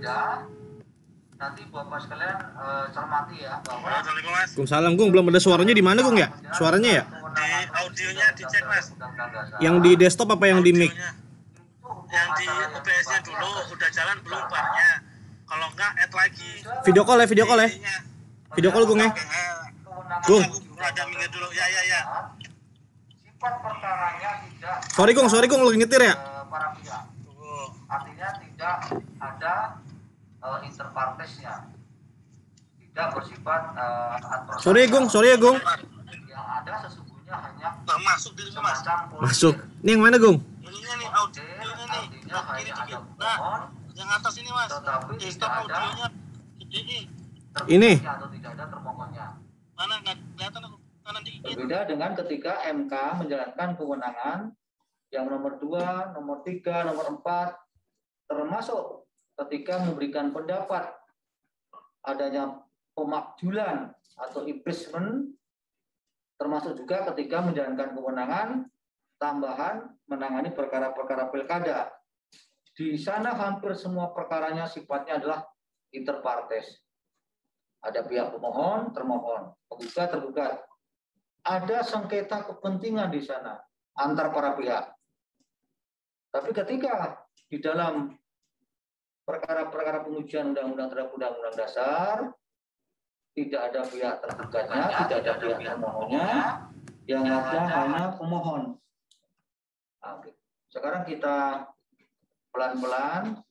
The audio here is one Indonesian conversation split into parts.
berbeda, nanti Bapak sekalian cermati ya bahwa Waalaikumsalam, Gung. Belum ada suaranya di mana, Gung ya? Suaranya ya? Di audionya dicek, Mas. Yang di desktop apa yang di mic? Yang di OBS-nya dulu udah jalan belum barnya? Kalau enggak add lagi. Video call ya, video call ya. Video call, Gung ya. Gung. Ada minggir dulu. Ya. sifat perkaranya tidak. Sorry Gung, lagi nyetir ya. Para pihak. Artinya tidak ada interpartesnya. Tidak bersifat adversarial. Sorry ya, Gung. Yang ada sesungguhnya hanya Masuk diri, Mas. Masuk. Ini yang mana, Gung? Ininya nih, audionya nih. Artinya hanya ada Nah, pemohon, yang atas ini, Mas. tetapi Stop tidak ada audionya. Ini. Ini. atau tidak ada termohonnya. Mana enggak kelihatan aku kanan dikit. Berbeda dengan ketika MK menjalankan kewenangan yang nomor 2, nomor 3, nomor 4, termasuk ketika memberikan pendapat adanya pemakjulan atau impeachment, termasuk juga ketika menjalankan kewenangan tambahan menangani perkara-perkara pilkada. Di sana hampir semua perkaranya sifatnya adalah interpartes. Ada pihak pemohon, termohon, penggugat, tergugat. Ada sengketa kepentingan di sana antar para pihak. Tapi ketika di dalam perkara-perkara pengujian undang-undang terhadap undang-undang dasar, tidak ada pihak tergugatnya, tidak ada pihak termohonnya, yang ada hanya pemohon. Nah, sekarang kita pelan-pelan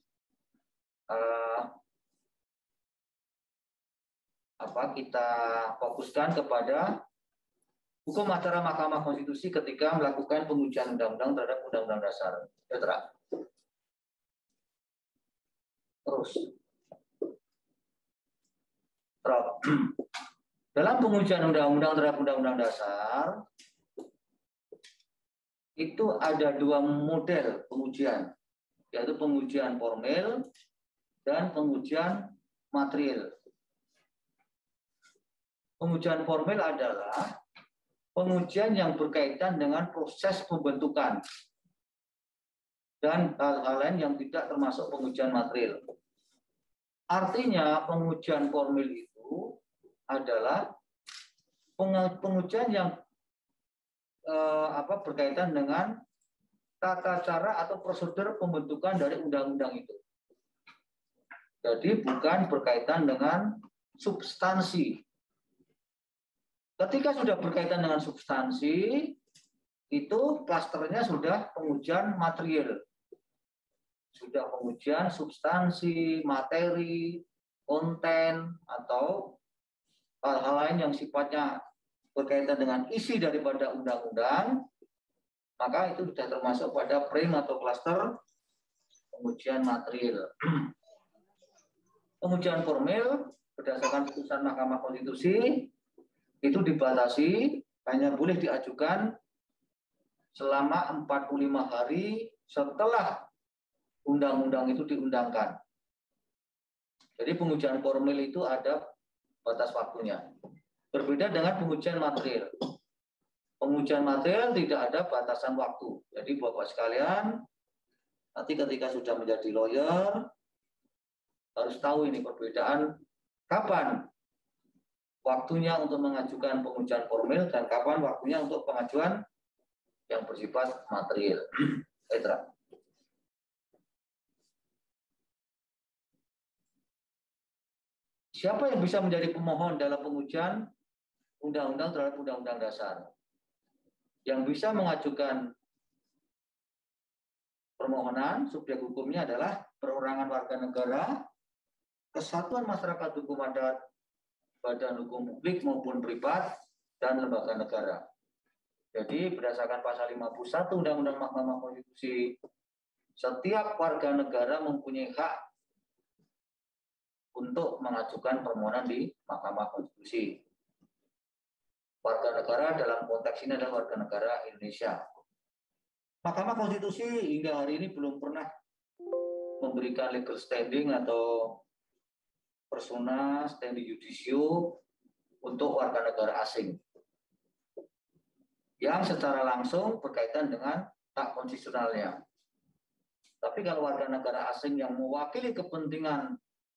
kita fokuskan kepada hukum acara Mahkamah Konstitusi ketika melakukan pengujian undang-undang terhadap undang-undang dasar. Terus. Dalam pengujian undang-undang terhadap undang-undang dasar itu ada 2 model pengujian, yaitu pengujian formil dan pengujian material. Pengujian formil adalah pengujian yang berkaitan dengan proses pembentukan dan hal-hal lain yang tidak termasuk pengujian material. Artinya pengujian formil itu adalah pengujian yang berkaitan dengan tata cara atau prosedur pembentukan dari undang-undang itu. Jadi bukan berkaitan dengan substansi. Ketika sudah berkaitan dengan substansi, itu klasternya sudah pengujian material. Sudah pengujian substansi, materi, konten, atau hal-hal lain yang sifatnya berkaitan dengan isi daripada undang-undang, maka itu sudah termasuk pada frame atau klaster pengujian material. Pengujian formil berdasarkan putusan Mahkamah Konstitusi itu dibatasi hanya boleh diajukan selama 45 hari setelah undang-undang itu diundangkan. Jadi pengujian formil itu ada batas waktunya. Berbeda dengan pengujian material. Pengujian material tidak ada batasan waktu. Jadi Bapak sekalian, nanti ketika sudah menjadi lawyer, harus tahu ini perbedaan kapan waktunya untuk mengajukan pengujian formil dan kapan waktunya untuk pengajuan yang bersifat material. Siapa yang bisa menjadi pemohon dalam pengujian undang-undang terhadap undang-undang dasar? Yang bisa mengajukan permohonan subjek hukumnya adalah perorangan warga negara, kesatuan masyarakat hukum adat, badan hukum publik maupun privat, dan lembaga negara. Jadi berdasarkan pasal 51 Undang-Undang Mahkamah Konstitusi, setiap warga negara mempunyai hak untuk mengajukan permohonan di Mahkamah Konstitusi. Warga negara dalam konteks ini adalah warga negara Indonesia. Mahkamah Konstitusi hingga hari ini belum pernah memberikan legal standing atau persona standing judicio untuk warga negara asing yang secara langsung berkaitan dengan hak konstitusionalnya. Tapi kalau warga negara asing yang mewakili kepentingan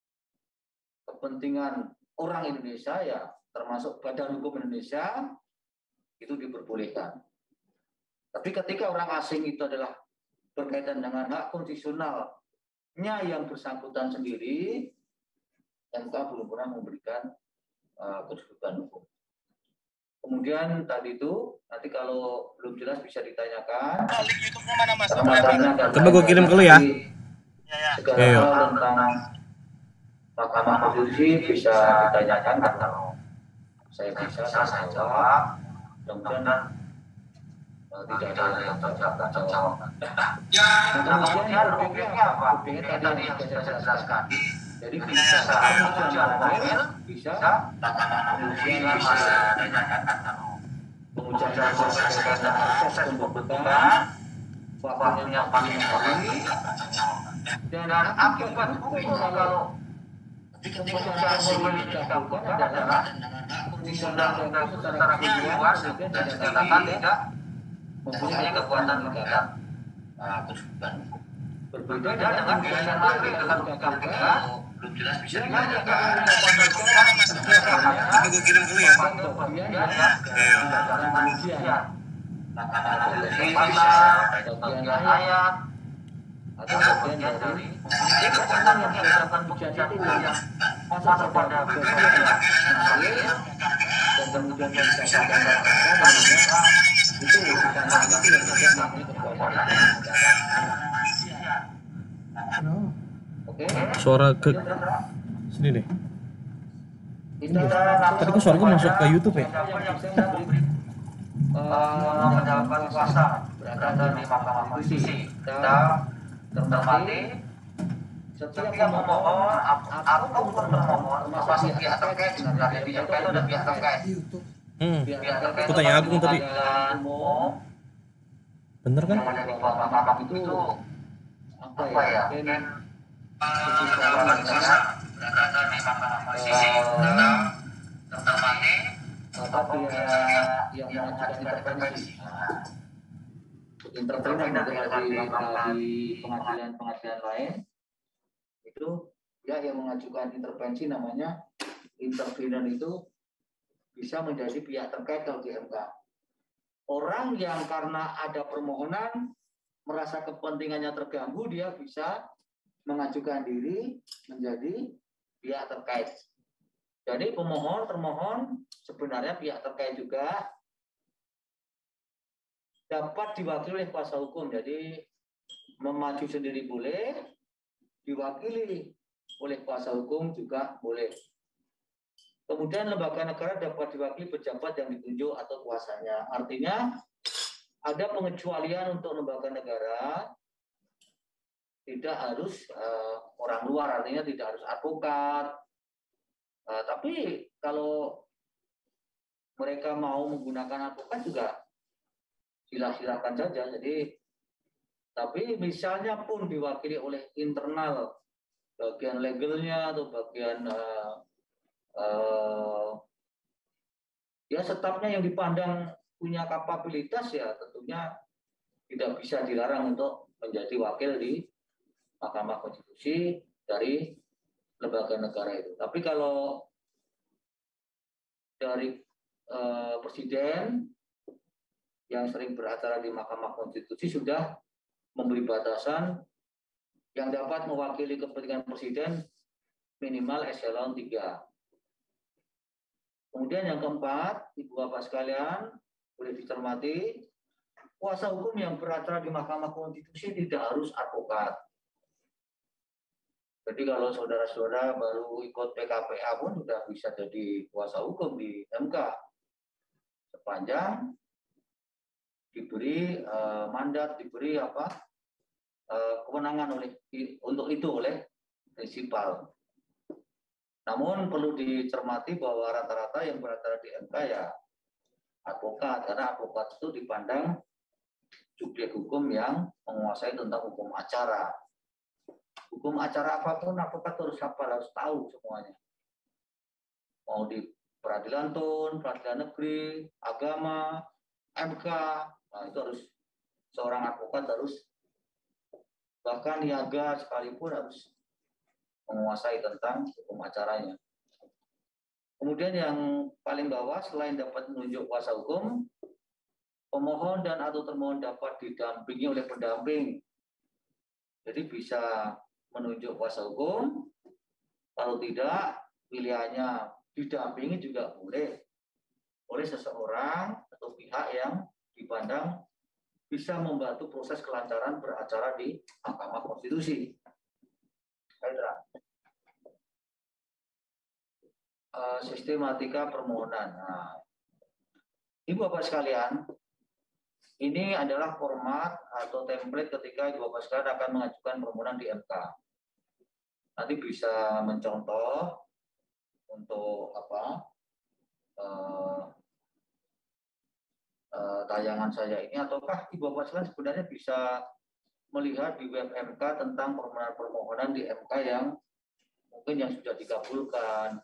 orang Indonesia, ya termasuk Badan Hukum Indonesia, itu diperbolehkan. Tapi ketika orang asing itu adalah berkaitan dengan hak konstitusionalnya yang bersangkutan sendiri, MK belum pernah memberikan kedudukan hukum. Kemudian tadi itu, nanti kalau belum jelas bisa ditanyakan. Link YouTube-nya mana Mas? Coba gue kirim ke lu ya. Segala hal tentang Mahkamah Konstitusi bisa ditanyakan, kalau saya bisa saya jawab. Mudah-mudahan tidak ada yang terjawab. Nah, kemudian objeknya apa? Objeknya tadi yang sudah saya jelaskan. Jadi bisa pengujian formil, bisa pengujian proses dan proses pembentukan waktunya 45 hari, dan akibat hukum kalau pengujian formil dikabulkan adalah undang-undang secara keseluruhan dan dinyatakan tidak mempunyai kekuatan mengikat. Berbeda dengan pilihan materi dengan KPK, belum jelas bisa ditanyakan. Coba gue kirim ke lu ya. Bagian ayat atau bagian dari kekuatan yang dilakukan pengujian itu yang masuk pada bagian dan kemudian disampaikan itu bukan itu yang tidak namanya kekuatan. Oke. Suara ke sini deh. Tadi kok suara gue masuk ke YouTube ya? Menjalankan kuasa berada di Mahkamah Konstitusi. Kita termati setiap pemohon ataupun termohon termasuk pihak terkait, sebenarnya di MK itu ada pihak terkait. Aku tanya Agung tadi. Bener kan? Yang ada di Mahkamah itu apa ya? Berada di Mahkamah Konstitusi. Termati tapi yang mengajukan intervensi. Intervensi dari pengadilan lain itu ya yang mengajukan intervensi, namanya intervener, itu bisa menjadi pihak terkait kalau di MK. Orang yang karena ada permohonan merasa kepentingannya terganggu, dia bisa mengajukan diri menjadi pihak terkait. Jadi pemohon, termohon sebenarnya pihak terkait juga, dapat diwakili oleh kuasa hukum. Jadi memaju sendiri boleh, diwakili oleh kuasa hukum juga boleh. Kemudian lembaga negara dapat diwakili pejabat yang ditunjuk atau kuasanya. Artinya ada pengecualian untuk lembaga negara, tidak harus orang luar, artinya tidak harus advokat. Tapi kalau mereka mau menggunakan advokat juga silakan saja. Jadi, tapi misalnya pun diwakili oleh internal, bagian legalnya atau bagian ya stafnya yang dipandang punya kapabilitas, ya tentunya tidak bisa dilarang untuk menjadi wakil di Mahkamah Konstitusi dari lembaga negara itu. Tapi kalau dari presiden yang sering beracara di Mahkamah Konstitusi sudah memberi batasan yang dapat mewakili kepentingan presiden minimal eselon 3. Kemudian yang keempat, Ibu Bapak sekalian, boleh dicermati, kuasa hukum yang beracara di Mahkamah Konstitusi tidak harus advokat. Jadi kalau saudara-saudara baru ikut PKPA pun sudah bisa jadi kuasa hukum di MK, sepanjang diberi mandat, diberi kewenangan untuk itu oleh prinsipal. Namun perlu dicermati bahwa rata-rata yang beracara di MK ya advokat, karena advokat itu dipandang subjek hukum yang menguasai tentang hukum acara. Hukum acara apapun advokat harus hafal, harus tahu semuanya. Mau di peradilan tun, peradilan negeri, agama, MK, nah itu harus seorang advokat harus bahkan niaga sekalipun harus menguasai tentang hukum acaranya. Kemudian yang paling bawah, selain dapat menunjuk kuasa hukum, pemohon dan atau termohon dapat didampingi oleh pendamping. Jadi bisa menunjuk kuasa hukum, kalau tidak pilihannya didampingi juga boleh oleh seseorang atau pihak yang dipandang bisa membantu proses kelancaran beracara di Mahkamah Konstitusi. Sistematika permohonan. Nah, Ibu Bapak sekalian, ini adalah format atau template ketika Ibu Bapak sekalian akan mengajukan permohonan di MK. Nanti bisa mencontoh untuk tayangan saya ini, ataukah Ibu Bapak sekalian sebenarnya bisa melihat di web MK tentang permohonan di MK yang mungkin yang sudah dikabulkan,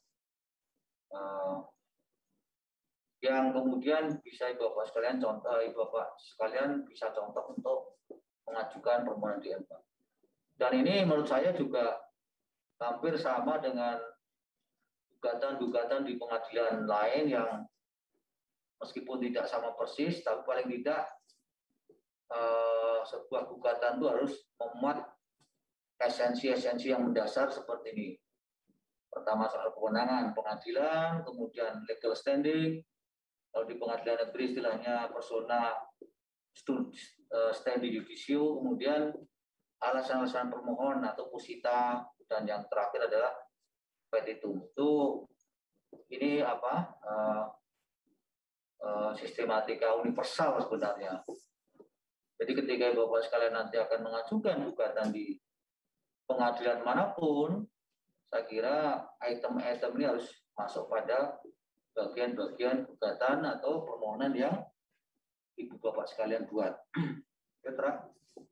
yang kemudian bisa Ibu Bapak sekalian bisa contoh untuk mengajukan permohonan di MK. Dan ini menurut saya juga hampir sama dengan gugatan-gugatan di pengadilan lain yang meskipun tidak sama persis, tapi paling tidak sebuah gugatan itu harus memuat esensi-esensi yang mendasar seperti ini. Pertama soal kewenangan pengadilan, kemudian legal standing. Kalau di pengadilan negeri istilahnya persona standi judicio, kemudian alasan-alasan permohon atau posita, dan yang terakhir adalah petitum. Itu ini sistematika universal sebenarnya. Jadi ketika Bapak sekalian nanti akan mengajukan gugatan di pengadilan manapun, saya kira item-item ini harus masuk pada bagian-bagian gugatan atau permohonan yang Ibu Bapak sekalian buat. Petra.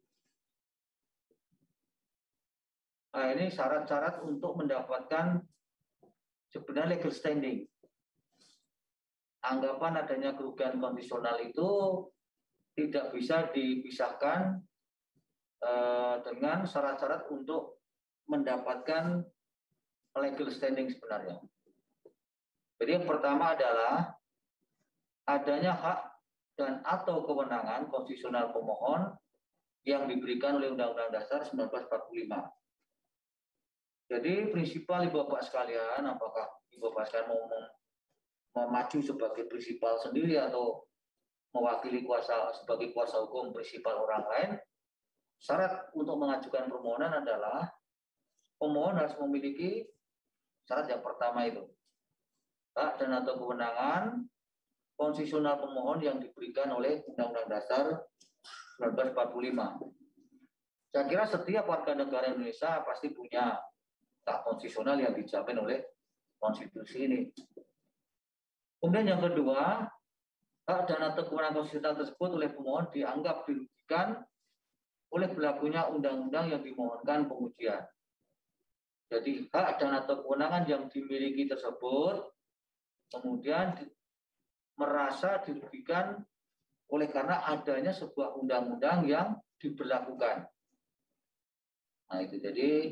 Nah, ini syarat-syarat untuk mendapatkan sebenarnya legal standing. Anggapan adanya kerugian konstitusional itu tidak bisa dipisahkan dengan syarat-syarat untuk mendapatkan legal standing sebenarnya. Jadi yang pertama adalah adanya hak dan atau kewenangan konstitusional pemohon yang diberikan oleh Undang-Undang Dasar 1945. Jadi prinsipal Ibu Bapak sekalian, apakah Ibu Bapak sekalian mau maju sebagai prinsipal sendiri atau mewakili sebagai kuasa hukum prinsipal orang lain, syarat untuk mengajukan permohonan adalah pemohon harus memiliki syarat yang pertama itu, hak dan atau kewenangan konstitusional pemohon yang diberikan oleh Undang-Undang Dasar 1945. Saya kira setiap warga negara Indonesia pasti punya hak konstitusional yang dijamin oleh konstitusi ini. Kemudian yang kedua, hak dan atau kewenangan konstitusional tersebut oleh pemohon dianggap dirugikan oleh berlakunya undang-undang yang dimohonkan pengujian. Jadi hak dan atau kewenangan yang dimiliki tersebut kemudian merasa dirugikan oleh karena adanya sebuah undang-undang yang diberlakukan. Nah itu jadi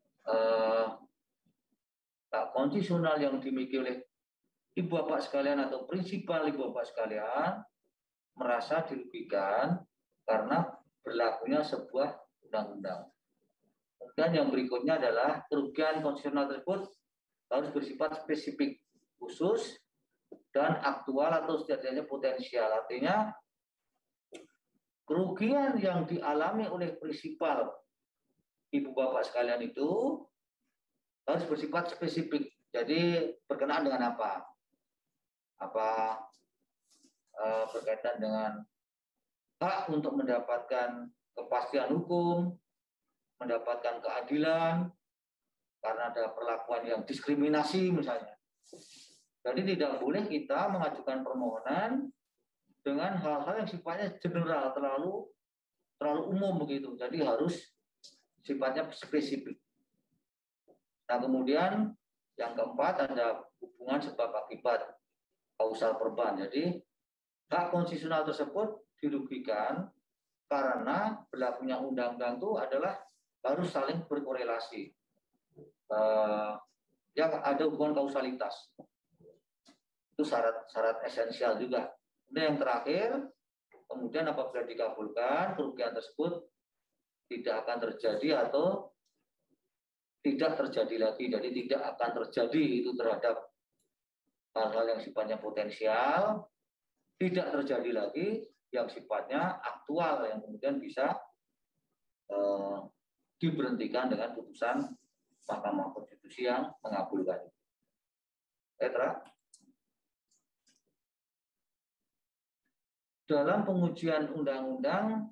hak konstitusional yang dimiliki oleh Ibu Bapak sekalian atau prinsipal Ibu Bapak sekalian merasa dirugikan karena berlakunya sebuah undang-undang. Kemudian yang berikutnya adalah kerugian konstitusional tersebut harus bersifat spesifik, khusus, dan aktual atau setidaknya potensial. Artinya kerugian yang dialami oleh prinsipal Ibu Bapak sekalian itu harus bersifat spesifik. Jadi berkenaan dengan apa? Berkaitan dengan hak untuk mendapatkan kepastian hukum, mendapatkan keadilan, karena ada perlakuan yang diskriminasi misalnya. Jadi tidak boleh kita mengajukan permohonan dengan hal-hal yang sifatnya general, terlalu umum begitu. Jadi harus sifatnya spesifik. Nah kemudian yang keempat ada hubungan sebab akibat kausal perban. Jadi hak konstitusional tersebut dirugikan karena berlakunya undang-undang itu adalah harus saling berkorelasi. Yang ada hubungan kausalitas. Itu syarat esensial juga. Kemudian yang terakhir, kemudian apabila dikabulkan, kerugian tersebut tidak akan terjadi atau tidak terjadi lagi. Jadi tidak akan terjadi itu terhadap hal-hal yang sifatnya potensial, tidak terjadi lagi yang sifatnya aktual yang kemudian bisa diberhentikan dengan putusan Mahkamah Konstitusi yang mengabulkan. Petra, dalam pengujian undang-undang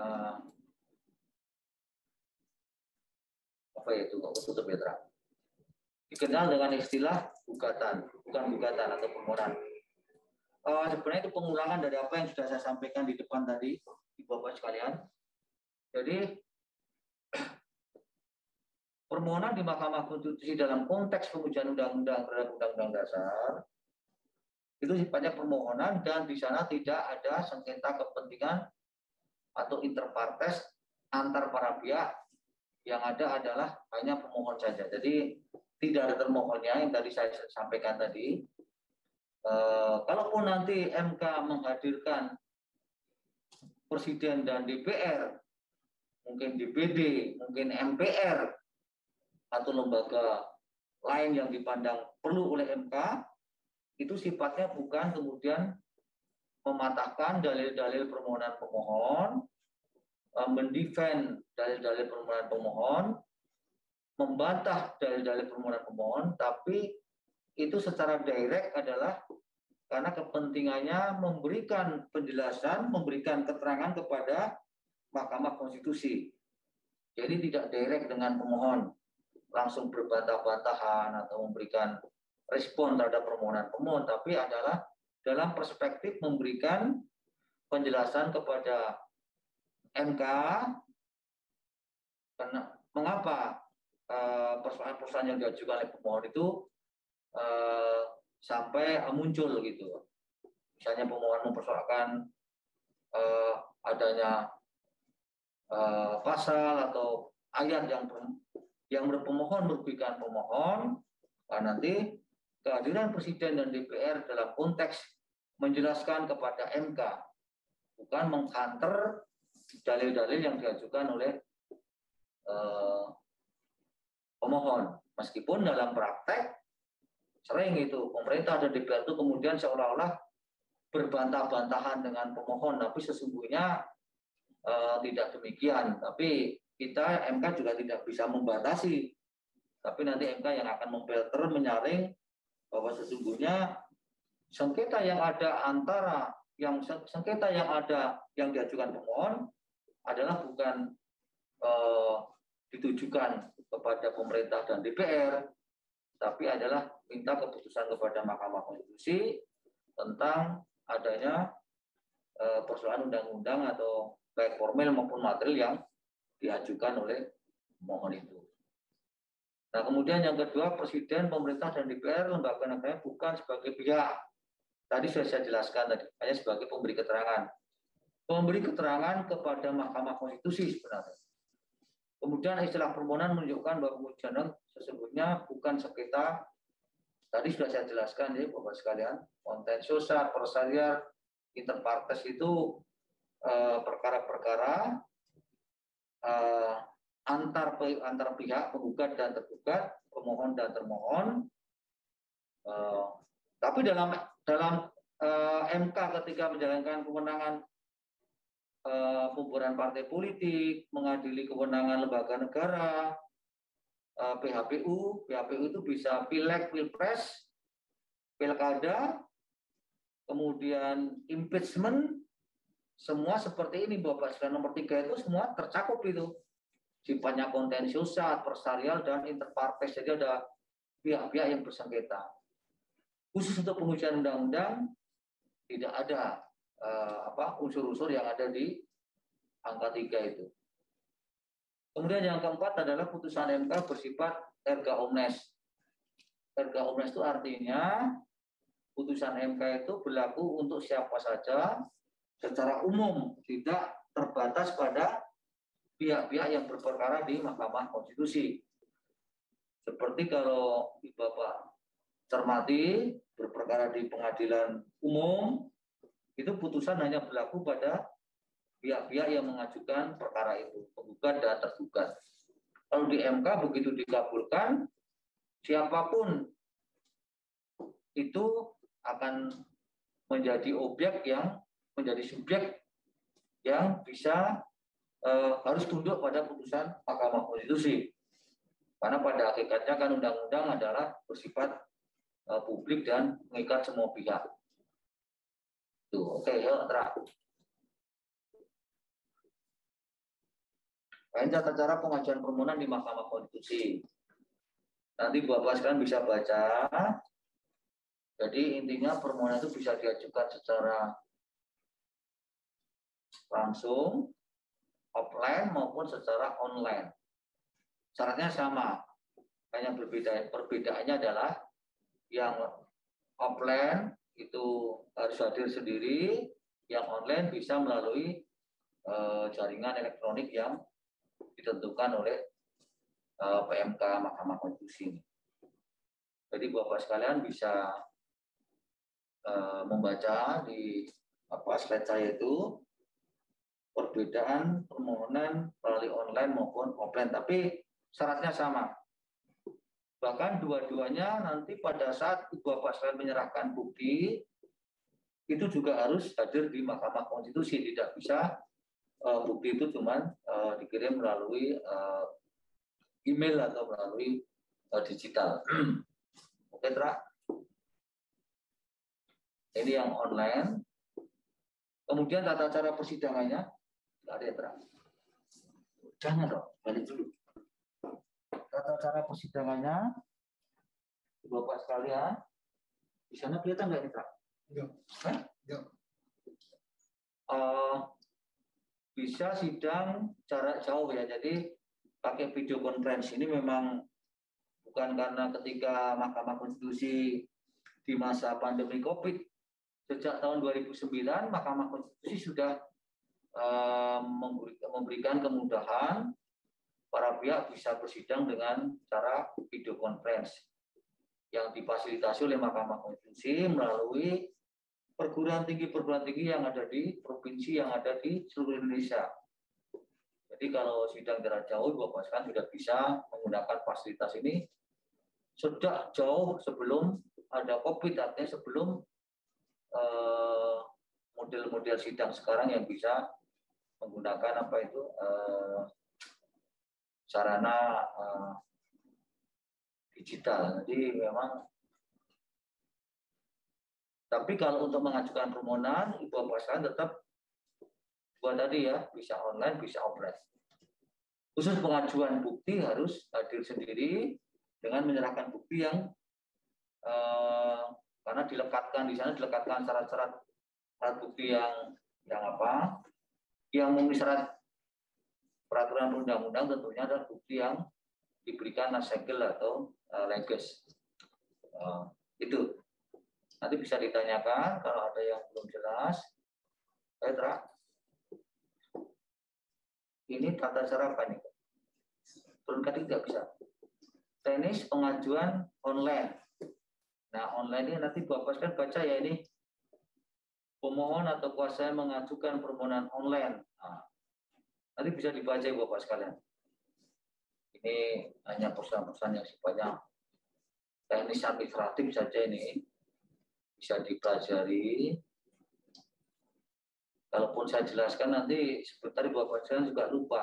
apa itu kok tutup Petra? Dikenal dengan istilah gugatan, bukan gugatan atau permohonan. Sebenarnya itu pengulangan dari apa yang sudah saya sampaikan di depan tadi, Bapak sekalian. Jadi permohonan di Mahkamah Konstitusi dalam konteks pengujian undang-undang terhadap undang-undang dasar itu sifatnya permohonan dan di sana tidak ada sengketa kepentingan atau interpartes antar para pihak. Yang ada adalah hanya pemohon saja. Jadi tidak ada termohonnya yang tadi saya sampaikan tadi. Kalaupun nanti MK menghadirkan Presiden dan DPR, mungkin DPD, mungkin MPR, atau lembaga lain yang dipandang perlu oleh MK, itu sifatnya bukan kemudian mematahkan dalil-dalil permohonan pemohon, mendefend dalil-dalil permohonan pemohon, membantah dalil-dalil permohonan pemohon, tapi itu secara direct adalah karena kepentingannya memberikan penjelasan, memberikan keterangan kepada Mahkamah Konstitusi. Jadi tidak direct dengan pemohon, langsung berbantah-bantahan atau memberikan respon terhadap permohonan pemohon, tapi adalah dalam perspektif memberikan penjelasan kepada MK karena mengapa persoalan-persoalan yang diajukan oleh pemohon itu sampai muncul gitu. Misalnya pemohon mempersoalkan adanya pasal atau ayat yang berpemohon merugikan pemohon, nanti kehadiran Presiden dan DPR dalam konteks menjelaskan kepada MK, bukan mengcounter dalil-dalil yang diajukan oleh pemohon. Meskipun dalam praktek sering itu pemerintah dan DPR itu kemudian seolah-olah berbantah-bantahan dengan pemohon, tapi sesungguhnya tidak demikian. Tapi kita MK juga tidak bisa membatasi, tapi nanti MK yang akan memfilter, menyaring bahwa sesungguhnya sengketa yang ada sengketa yang ada yang diajukan pemohon adalah bukan ditujukan kepada pemerintah dan DPR, tapi adalah minta keputusan kepada Mahkamah Konstitusi tentang adanya persoalan undang-undang atau baik formil maupun material yang diajukan oleh pemohon itu. Nah, kemudian yang kedua, Presiden, pemerintah, dan DPR, lembaga negara bukan sebagai pihak. Tadi sudah saya jelaskan tadi, hanya sebagai pemberi keterangan. Pemberi keterangan kepada Mahkamah Konstitusi sebenarnya. Kemudian istilah permohonan menunjukkan bahwa pengujian sesungguhnya bukan sengketa. Tadi sudah saya jelaskan ya Bapak sekalian, kontensiosa, persaliar, interpartes itu perkara-perkara antar pihak, penggugat dan tergugat, pemohon dan termohon. Tapi dalam MK ketika menjalankan kewenangan pembubaran partai politik, mengadili kewenangan lembaga negara, PHPU itu bisa pileg, pilpres, pilkada, kemudian impeachment, semua seperti ini Bapak sekalian. Nomor 3 itu semua tercakup itu. Sifatnya kontensiosa, adversarial, dan interpartes. Jadi ada pihak-pihak yang bersengketa. Khusus untuk pengujian undang-undang tidak ada unsur-unsur yang ada di angka 3 itu. Kemudian yang keempat adalah putusan MK bersifat erga omnes. Erga omnes itu artinya putusan MK itu berlaku untuk siapa saja secara umum, tidak terbatas pada pihak-pihak yang berperkara di Mahkamah Konstitusi. Seperti kalau Bapak cermati berperkara di pengadilan umum, itu putusan hanya berlaku pada pihak-pihak yang mengajukan perkara itu, penggugat dan tergugat. Kalau di MK begitu dikabulkan, siapapun itu akan menjadi objek yang menjadi subjek yang bisa harus tunduk pada putusan Mahkamah Konstitusi. Karena pada hakikatnya kan undang-undang adalah bersifat publik dan mengikat semua pihak. Tuh, oke, ya, terakhir. Ini tata cara pengajuan permohonan di Mahkamah Konstitusi. Nanti Bapak sekalian bisa baca. Jadi intinya permohonan itu bisa diajukan secara langsung, offline maupun secara online. Syaratnya sama, hanya perbedaannya adalah yang offline itu harus hadir sendiri, yang online bisa melalui jaringan elektronik yang ditentukan oleh PMK Mahkamah Konstitusi. Jadi Bapak sekalian bisa membaca di slide saya itu perbedaan permohonan melalui online maupun offline, tapi syaratnya sama. Bahkan dua-duanya nanti pada saat Bapak sekalian menyerahkan bukti itu juga harus hadir di Mahkamah Konstitusi, tidak bisa bukti itu cuma dikirim melalui email atau melalui digital. Oke, Tra. Ini yang online. Kemudian tata cara persidangannya, ada ya, Tra? Jangan dong, balik dulu. Tata cara persidangannya, Bapak sekalian, di sana kelihatan nggak ini, Tra? Enggak. Bisa sidang jarak jauh ya, jadi pakai video conference ini memang bukan karena ketika Mahkamah Konstitusi di masa pandemi COVID, sejak tahun 2009 Mahkamah Konstitusi sudah memberikan kemudahan para pihak bisa bersidang dengan cara video conference yang difasilitasi oleh Mahkamah Konstitusi melalui perguruan tinggi yang ada di provinsi yang ada di seluruh Indonesia. Jadi kalau sidang jarak jauh, Bapak sekalian sudah bisa menggunakan fasilitas ini sudah jauh sebelum ada COVID, artinya sebelum model-model sidang sekarang yang bisa menggunakan sarana digital. Jadi memang, tapi kalau untuk mengajukan permohonan, Ibu Bapak sekalian tetap buat tadi ya, bisa online, bisa offline. Khusus pengajuan bukti harus hadir sendiri dengan menyerahkan bukti yang karena dilekatkan di sana, dilekatkan syarat-syarat bukti yang memenuhi syarat peraturan undang-undang, tentunya adalah bukti yang diberikan nasegel atau leges. Itu nanti bisa ditanyakan kalau ada yang belum jelas. Petra, ini tata cara apa nih? Turunkan tidak bisa. Teknis pengajuan online. Nah, online ini nanti Bapak sekalian baca ya, ini pemohon atau kuasa mengajukan permohonan online. Nah, nanti bisa dibaca Bapak sekalian. Ini hanya pesan-pesan yang sifatnya teknis administratif saja, ini bisa dipelajari. Kalaupun saya jelaskan nanti sebentar Bapak sekalian juga lupa.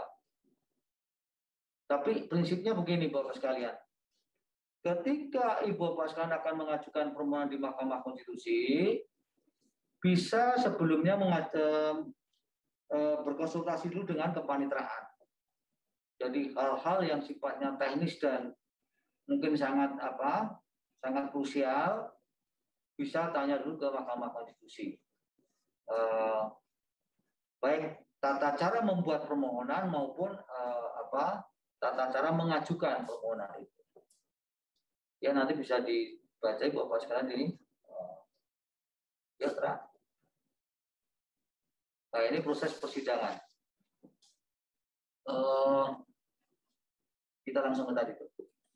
Tapi prinsipnya begini Bapak sekalian. Ketika Ibu Bapak sekalian akan mengajukan permohonan di Mahkamah Konstitusi, bisa sebelumnya berkonsultasi dulu dengan kepanitraan. Jadi hal-hal yang sifatnya teknis dan mungkin sangat krusial, bisa tanya dulu ke Mahkamah Konstitusi. Baik tata cara membuat permohonan maupun tata cara mengajukan permohonan itu. Ya nanti bisa dibaca Bapak sekalian ini. Ya, Tra. Nah, ini proses persidangan. kita langsung ke tadi itu.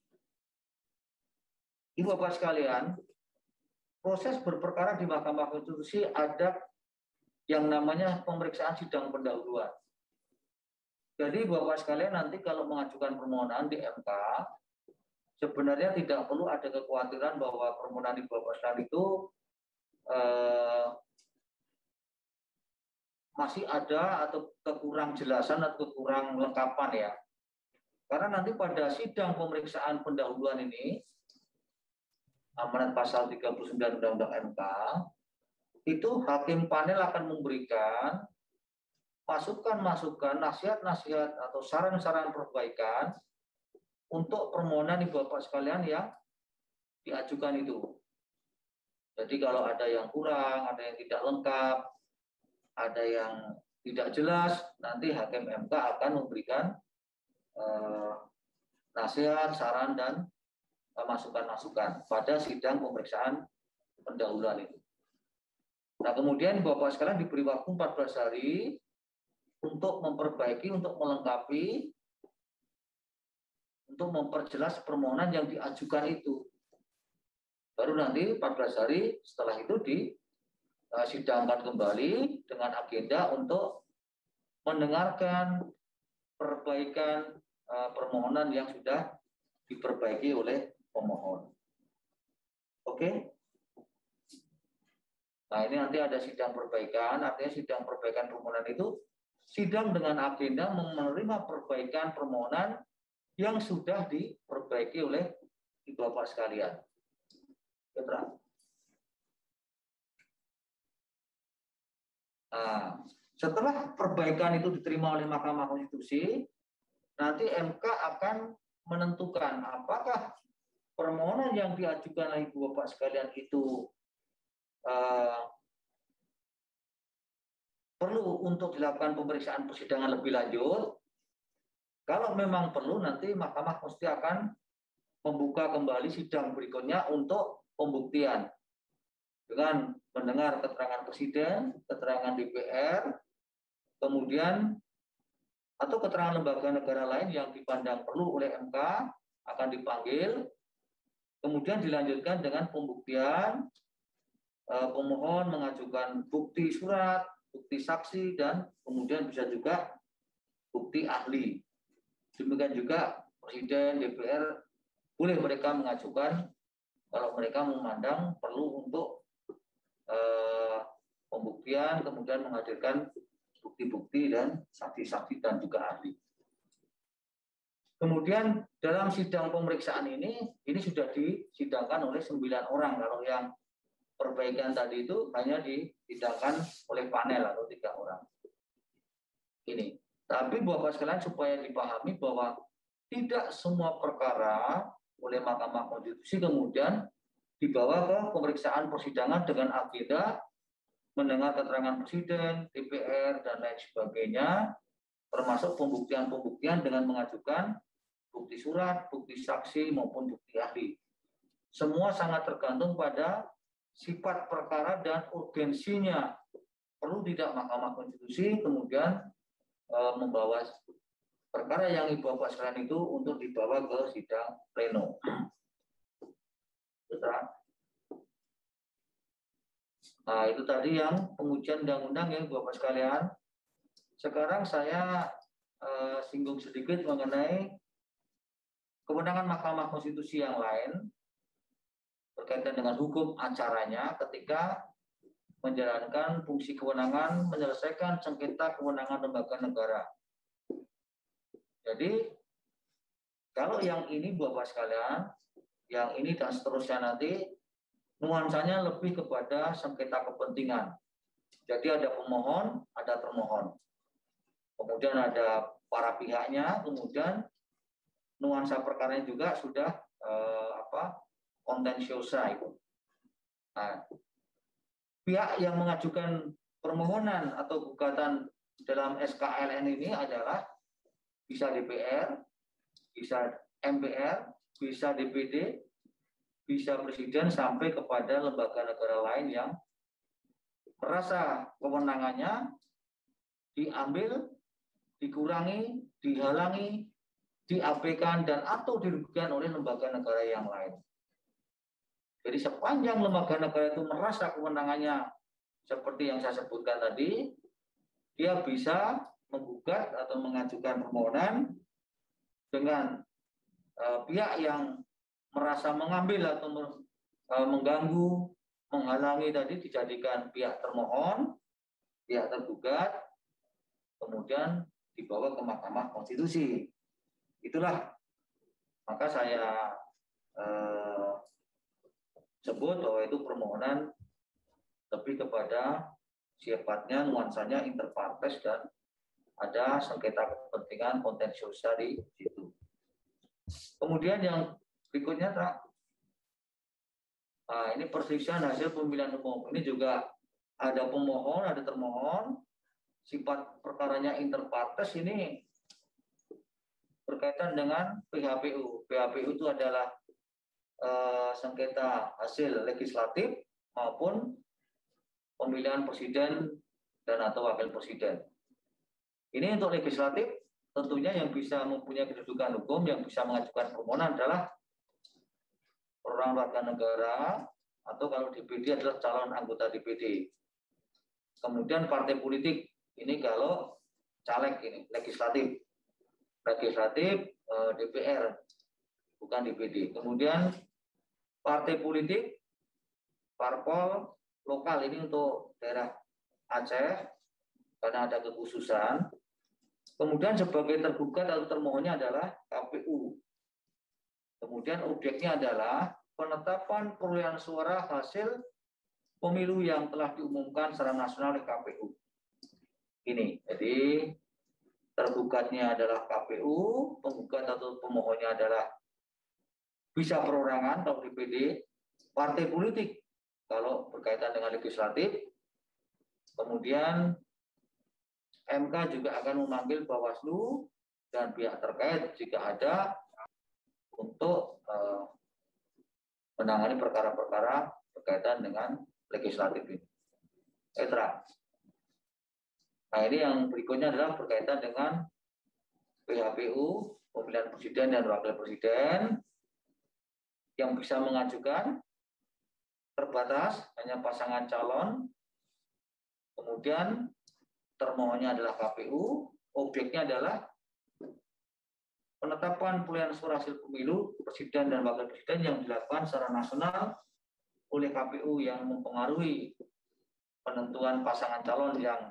Ibu Bapak sekalian, proses berperkara di Mahkamah Konstitusi ada yang namanya pemeriksaan sidang pendahuluan. Jadi Bapak sekalian nanti kalau mengajukan permohonan di MK, sebenarnya tidak perlu ada kekhawatiran bahwa permohonan di Bapak sekalian itu masih ada atau kekurang jelasan atau kekurang lengkapan ya. Karena nanti pada sidang pemeriksaan pendahuluan ini, amanat pasal 39 Undang-Undang MK, itu hakim panel akan memberikan masukan-masukan, nasihat-nasihat atau saran-saran perbaikan untuk permohonan ibu bapak sekalian yang diajukan itu. Jadi kalau ada yang kurang, ada yang tidak lengkap, ada yang tidak jelas, nanti hakim MK akan memberikan nasihat, saran, dan masukan-masukan pada sidang pemeriksaan pendahuluan itu. Nah, kemudian Bapak sekalian diberi waktu 14 hari untuk memperbaiki, untuk melengkapi, untuk memperjelas permohonan yang diajukan itu. Baru nanti 14 hari setelah itu disidangkan kembali dengan agenda untuk mendengarkan perbaikan permohonan yang sudah diperbaiki oleh pemohon. Oke? Nah, ini nanti ada sidang perbaikan, artinya sidang perbaikan permohonan itu sidang dengan agenda menerima perbaikan permohonan yang sudah diperbaiki oleh ibu bapak sekalian. Petra. Nah, setelah perbaikan itu diterima oleh Mahkamah Konstitusi, nanti MK akan menentukan apakah permohonan yang diajukan oleh ibu bapak sekalian itu perlu untuk dilakukan pemeriksaan persidangan lebih lanjut. Kalau memang perlu, nanti Mahkamah Konstitusi akan membuka kembali sidang berikutnya untuk pembuktian dengan mendengar keterangan Presiden, keterangan DPR, kemudian atau keterangan lembaga negara lain yang dipandang perlu oleh MK akan dipanggil, kemudian dilanjutkan dengan pembuktian. Pemohon mengajukan bukti surat, bukti saksi, dan kemudian bisa juga bukti ahli. Demikian juga Presiden, DPR, boleh mereka mengajukan kalau mereka memandang perlu untuk pembuktian, kemudian menghadirkan bukti-bukti dan saksi-saksi dan juga ahli. Kemudian dalam sidang pemeriksaan ini sudah disidangkan oleh 9 orang. Kalau yang perbaikan tadi itu hanya disidangkan oleh panel atau 3 orang. Ini. Tapi Bapak sekalian supaya dipahami bahwa tidak semua perkara oleh Mahkamah Konstitusi kemudian dibawa ke pemeriksaan persidangan dengan agenda mendengar keterangan Presiden, DPR, dan lain sebagainya, termasuk pembuktian-pembuktian dengan mengajukan bukti surat, bukti saksi, maupun bukti ahli. Semua sangat tergantung pada sifat perkara dan urgensinya. Perlu tidak Mahkamah Konstitusi kemudian membawa perkara yang ibu bapak sekalian itu untuk dibawa ke sidang pleno. Nah, itu tadi yang pengujian undang-undang yang ibu bapak sekalian. Sekarang saya singgung sedikit mengenai kewenangan Mahkamah Konstitusi yang lain berkaitan dengan hukum acaranya ketika menjalankan fungsi kewenangan menyelesaikan sengketa kewenangan lembaga negara. Jadi kalau yang ini Bapak sekalian, yang ini dan seterusnya nanti nuansanya lebih kepada sengketa kepentingan. Jadi ada pemohon, ada termohon. Kemudian ada para pihaknya, kemudian nuansa perkaranya juga sudah kontensiosa itu. Nah, pihak yang mengajukan permohonan atau gugatan dalam SKLN ini adalah bisa DPR, bisa MPR, bisa DPD, bisa Presiden, sampai kepada lembaga negara lain yang merasa kewenangannya diambil, dikurangi, dihalangi, diabaikan, dan atau dirugikan oleh lembaga negara yang lain. Jadi sepanjang lembaga negara itu merasa kewenangannya seperti yang saya sebutkan tadi, dia bisa menggugat atau mengajukan permohonan dengan pihak yang merasa mengambil atau mengganggu, menghalangi tadi dijadikan pihak termohon, pihak tergugat, kemudian dibawa ke Mahkamah Konstitusi. Itulah maka saya sebut bahwa itu permohonan lebih kepada sifatnya, nuansanya interpartes dan ada sengketa kepentingan kontensiusa di situ. Kemudian yang berikutnya, ini perselisihan hasil pemilihan umum. Ini juga ada pemohon, ada termohon. Sifat perkaranya interpartes ini berkaitan dengan PHPU. PHPU itu adalah sengketa hasil legislatif maupun pemilihan presiden dan atau wakil presiden. Ini untuk legislatif, tentunya yang bisa mempunyai kedudukan hukum, yang bisa mengajukan permohonan adalah orang warga negara, atau kalau DPD adalah calon anggota DPD. Kemudian partai politik, ini kalau caleg ini, legislatif. Legislatif DPR, bukan DPD. Kemudian partai politik, parpol lokal, ini untuk daerah Aceh, karena ada kekhususan. Kemudian sebagai tergugat atau termohonnya adalah KPU. Kemudian objeknya adalah penetapan perolehan suara hasil pemilu yang telah diumumkan secara nasional oleh KPU. Ini, jadi tergugatnya adalah KPU, penggugat atau pemohonnya adalah bisa perorangan kalau DPD, partai politik kalau berkaitan dengan legislatif, kemudian MK juga akan memanggil Bawaslu dan pihak terkait jika ada untuk menangani perkara-perkara berkaitan dengan legislatif ini. Nah, ini yang berikutnya adalah berkaitan dengan PHPU, pemilihan presiden dan wakil presiden, yang bisa mengajukan terbatas, hanya pasangan calon, kemudian termohonnya adalah KPU, objeknya adalah penetapan perolehan suara hasil pemilu presiden dan wakil presiden yang dilakukan secara nasional oleh KPU yang mempengaruhi penentuan pasangan calon yang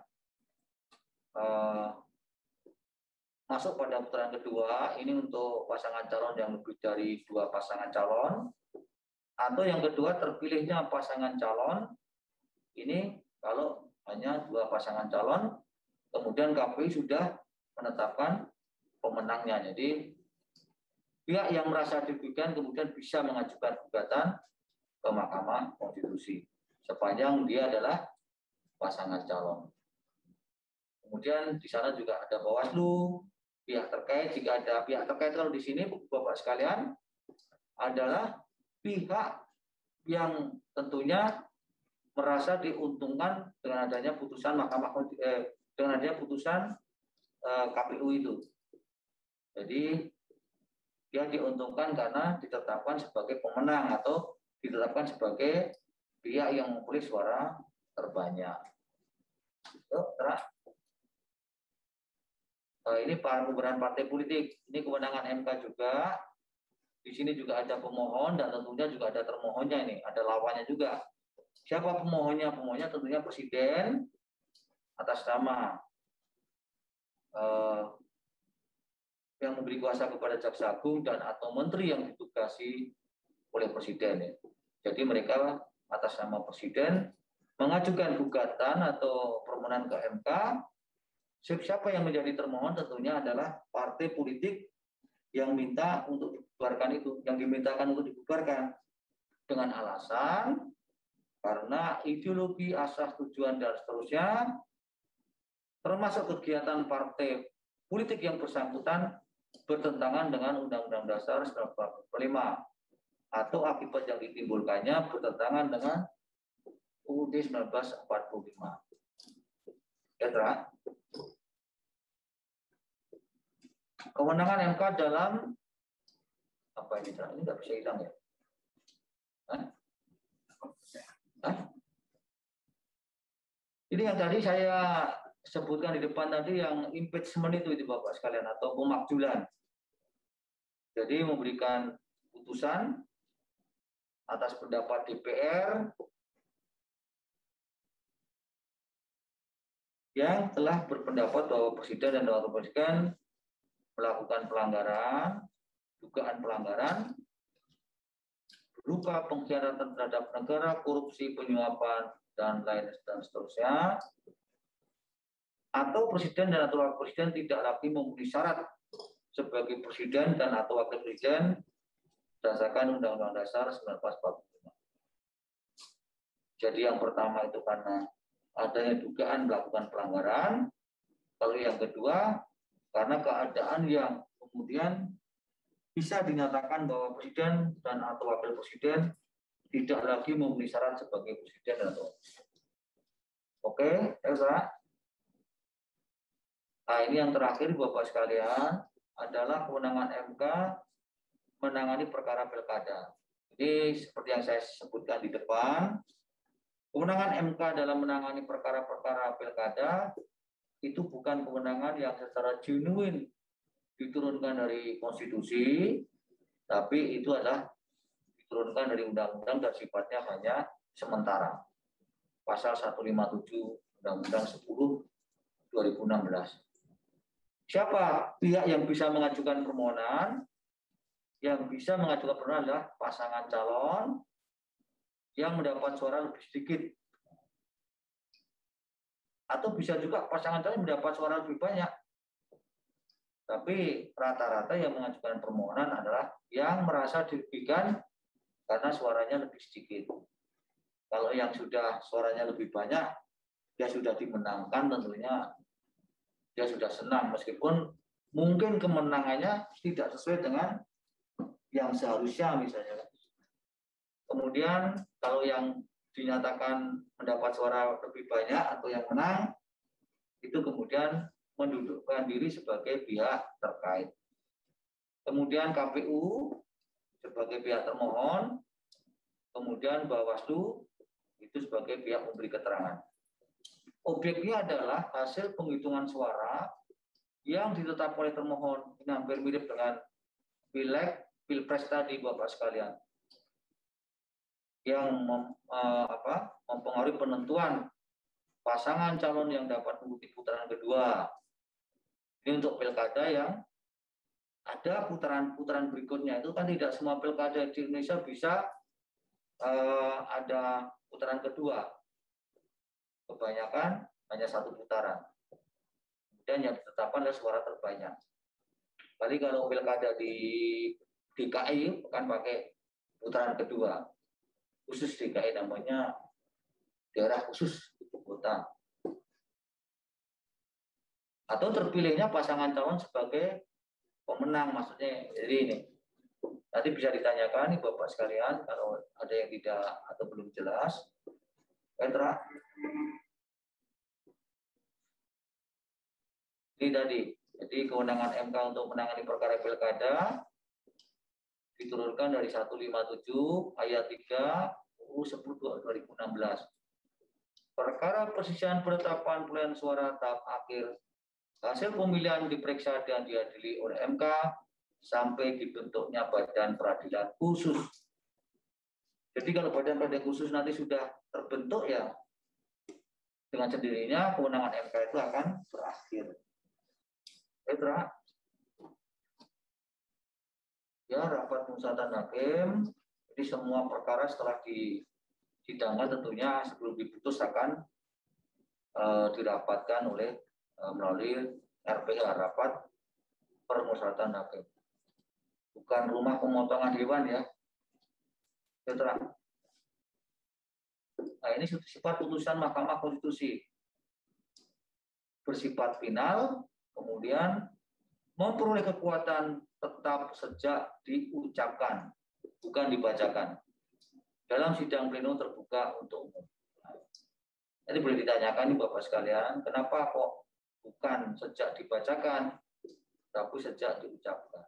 masuk pada putaran kedua. Ini untuk pasangan calon yang lebih dari 2 pasangan calon, atau yang kedua terpilihnya pasangan calon ini kalau hanya 2 pasangan calon, kemudian KPU sudah menetapkan pemenangnya. Jadi pihak yang merasa dirugikan kemudian bisa mengajukan gugatan ke Mahkamah Konstitusi sepanjang dia adalah pasangan calon. Kemudian di sana juga ada Bawaslu, pihak terkait. Jika ada pihak terkait, kalau di sini Bapak sekalian adalah pihak yang tentunya merasa diuntungkan dengan adanya putusan dengan adanya putusan KPU itu. Jadi dia diuntungkan karena ditetapkan sebagai pemenang atau ditetapkan sebagai pihak yang memperoleh suara terbanyak. Ini pembubaran partai politik. Ini kewenangan MK juga. Di sini juga ada pemohon dan tentunya juga ada termohonnya ini. Ada lawannya juga. Siapa pemohonnya? Pemohonnya tentunya presiden atas nama yang memberi kuasa kepada Jaksa Agung dan atau menteri yang ditugasi oleh presiden. Jadi mereka atas nama presiden mengajukan gugatan atau permohonan ke MK. Siapa yang menjadi termohon tentunya adalah partai politik yang minta untuk dibubarkan itu, yang dimintakan untuk dibubarkan dengan alasan karena ideologi, asas, tujuan dan seterusnya, termasuk kegiatan partai politik yang bersangkutan bertentangan dengan Undang-Undang Dasar 1945 atau akibat yang ditimbulkannya bertentangan dengan UUD 1945. Ya, Kewenangan MK dalam apa ini? Ini nggak bisa hilang ya? Hah? Hah? Ini yang tadi saya sebutkan di depan tadi yang impeachment itu Bapak sekalian atau pemakzulan. Jadi memberikan putusan atas pendapat DPR yang telah berpendapat bahwa Presiden dan Wakil Presiden melakukan pelanggaran, dugaan pelanggaran berupa pengkhianatan terhadap negara, korupsi, penyuapan, dan lain dan seterusnya, atau Presiden dan atau Wakil Presiden tidak lagi memenuhi syarat sebagai Presiden dan atau Wakil Presiden berdasarkan Undang-Undang Dasar 1945. Jadi yang pertama itu karena adanya dugaan melakukan pelanggaran. Kalau yang kedua, karena keadaan yang kemudian bisa dinyatakan bahwa Presiden dan atau Wakil Presiden tidak lagi memenuhi syarat sebagai Presiden atau Oke, Elsa. Nah, ini yang terakhir Bapak sekalian adalah kewenangan MK menangani perkara pilkada. Ini seperti yang saya sebutkan di depan, kewenangan MK dalam menangani perkara-perkara pilkada itu bukan kewenangan yang secara genuine diturunkan dari konstitusi, tapi itu adalah diturunkan dari undang-undang dan sifatnya hanya sementara. Pasal 157 Undang-Undang 10 2016. Siapa pihak yang bisa mengajukan permohonan? Yang bisa mengajukan permohonan adalah pasangan calon yang mendapat suara lebih sedikit. Atau bisa juga pasangan calon mendapat suara lebih banyak. Tapi rata-rata yang mengajukan permohonan adalah yang merasa dirugikan karena suaranya lebih sedikit. Kalau yang sudah suaranya lebih banyak, dia sudah dimenangkan tentunya dia sudah senang meskipun mungkin kemenangannya tidak sesuai dengan yang seharusnya misalnya. Kemudian kalau yang dinyatakan mendapat suara lebih banyak atau yang menang, itu kemudian mendudukkan diri sebagai pihak terkait. Kemudian KPU sebagai pihak termohon, kemudian Bawaslu itu sebagai pihak memberi keterangan. Objeknya adalah hasil penghitungan suara yang ditetapkan oleh termohon. Ini hampir mirip dengan pileg, pilpres tadi Bapak sekalian. Yang mempengaruhi penentuan pasangan calon yang dapat mengikuti putaran kedua. Ini untuk pilkada yang ada putaran-putaran berikutnya. Itu kan tidak semua pilkada di Indonesia bisa ada putaran kedua. Kebanyakan hanya satu putaran. Kemudian yang ditetapkan adalah suara terbanyak. Kali kalau pilkada di DKI kan pakai putaran kedua. Khusus DKI namanya daerah khusus ibu kota. Atau terpilihnya pasangan calon sebagai pemenang maksudnya. Jadi ini nanti bisa ditanyakan nih Bapak sekalian kalau ada yang tidak atau belum jelas. Petra. Ini tadi. Jadi kewenangan MK untuk menangani perkara pilkada diturunkan dari 157 ayat 3 UU 10 2016. Perkara persisian penetapan perolehan suara tahap akhir hasil pemilihan diperiksa dan diadili oleh MK sampai dibentuknya badan peradilan khusus. Jadi kalau badan peradilan khusus nanti sudah terbentuk ya dengan sendirinya kewenangan MK itu akan berakhir. Petra. Ya, rapat pemusatan hakim. Jadi semua perkara setelah disidangkan tentunya sebelum diputus akan dirapatkan oleh melalui RPH, rapat permusatan hakim. Bukan rumah pemotongan hewan ya. Petra. Nah, ini sifat putusan Mahkamah Konstitusi. Bersifat final, kemudian memperoleh kekuatan tetap sejak diucapkan, bukan dibacakan. Dalam sidang pleno terbuka untuk umum. Jadi boleh ditanyakan nih Bapak sekalian, kenapa kok bukan sejak dibacakan, tapi sejak diucapkan.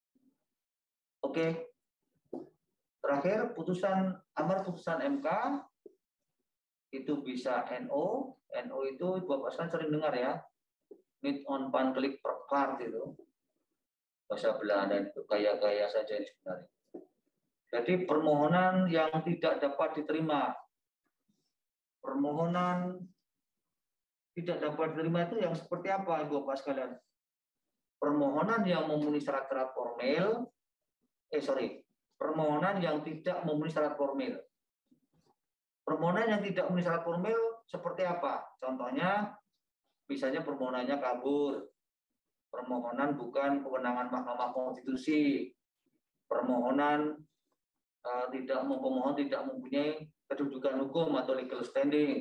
Oke. Terakhir, amar putusan MK itu bisa NO. NO itu Bapak sekalian sering dengar ya. Need on panklik per part itu. Bahasa Belanda itu gaya-gaya saja ini sebenarnya. Jadi permohonan yang tidak dapat diterima. Permohonan tidak dapat diterima itu yang seperti apa, Ibu Bapak sekalian? Permohonan yang memenuhi syarat-syarat formil, permohonan yang tidak memenuhi syarat formil. Permohonan yang tidak memenuhi syarat formil seperti apa? Contohnya, misalnya permohonannya kabur, permohonan bukan kewenangan Mahkamah Konstitusi, permohonan pemohon tidak mempunyai kedudukan hukum atau legal standing.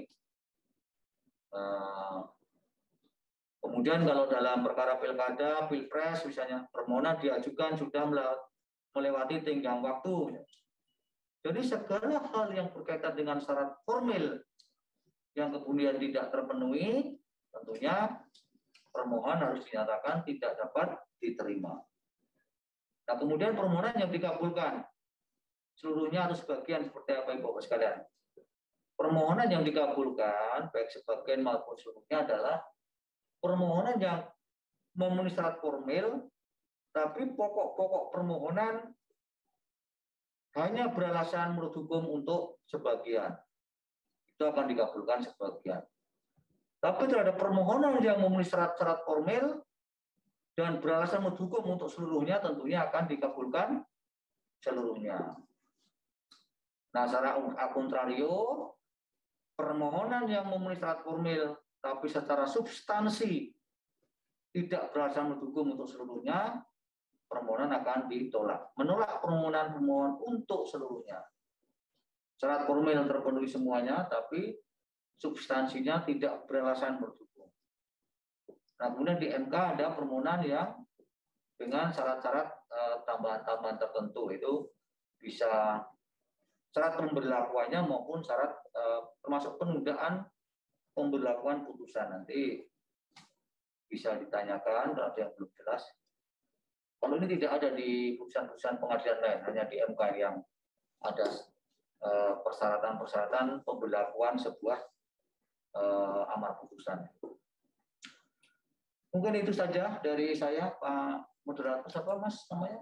Kemudian kalau dalam perkara pilkada, pilpres, misalnya permohonan diajukan sudah melewati tenggang waktu. Jadi segala hal yang berkaitan dengan syarat formil yang kemudian tidak terpenuhi, tentunya permohonan harus dinyatakan tidak dapat diterima. Nah, kemudian permohonan yang dikabulkan, seluruhnya harus sebagian seperti apa Ibu Bapak sekalian. Permohonan yang dikabulkan, baik sebagian maupun seluruhnya adalah permohonan yang memenuhi syarat formil, tapi pokok-pokok permohonan hanya beralasan menurut hukum untuk sebagian. Itu akan dikabulkan sebagian. Tapi terhadap permohonan yang memenuhi syarat-syarat formil dan beralasan menurut hukum untuk seluruhnya, tentunya akan dikabulkan seluruhnya. Nah, secara contrario, permohonan yang memenuhi syarat formil tapi secara substansi tidak beralasan menurut hukum untuk seluruhnya, permohonan akan ditolak. Menolak permohonan pemohon untuk seluruhnya. Syarat formil terpenuhi semuanya, tapi substansinya tidak beralasan menurut hukum. Nah, kemudian di MK ada permohonan yang dengan syarat-syarat tambahan-tambahan tertentu, itu bisa syarat pemberlakuannya maupun syarat termasuk penundaan pemberlakuan putusan. Nanti bisa ditanyakan kalau ada yang belum jelas. Kalau ini tidak ada di putusan-putusan pengadilan lain, hanya di MK yang ada persyaratan-persyaratan pemberlakuan sebuah amar putusan. Mungkin itu saja dari saya, Pak Moderator. Siapa Mas namanya?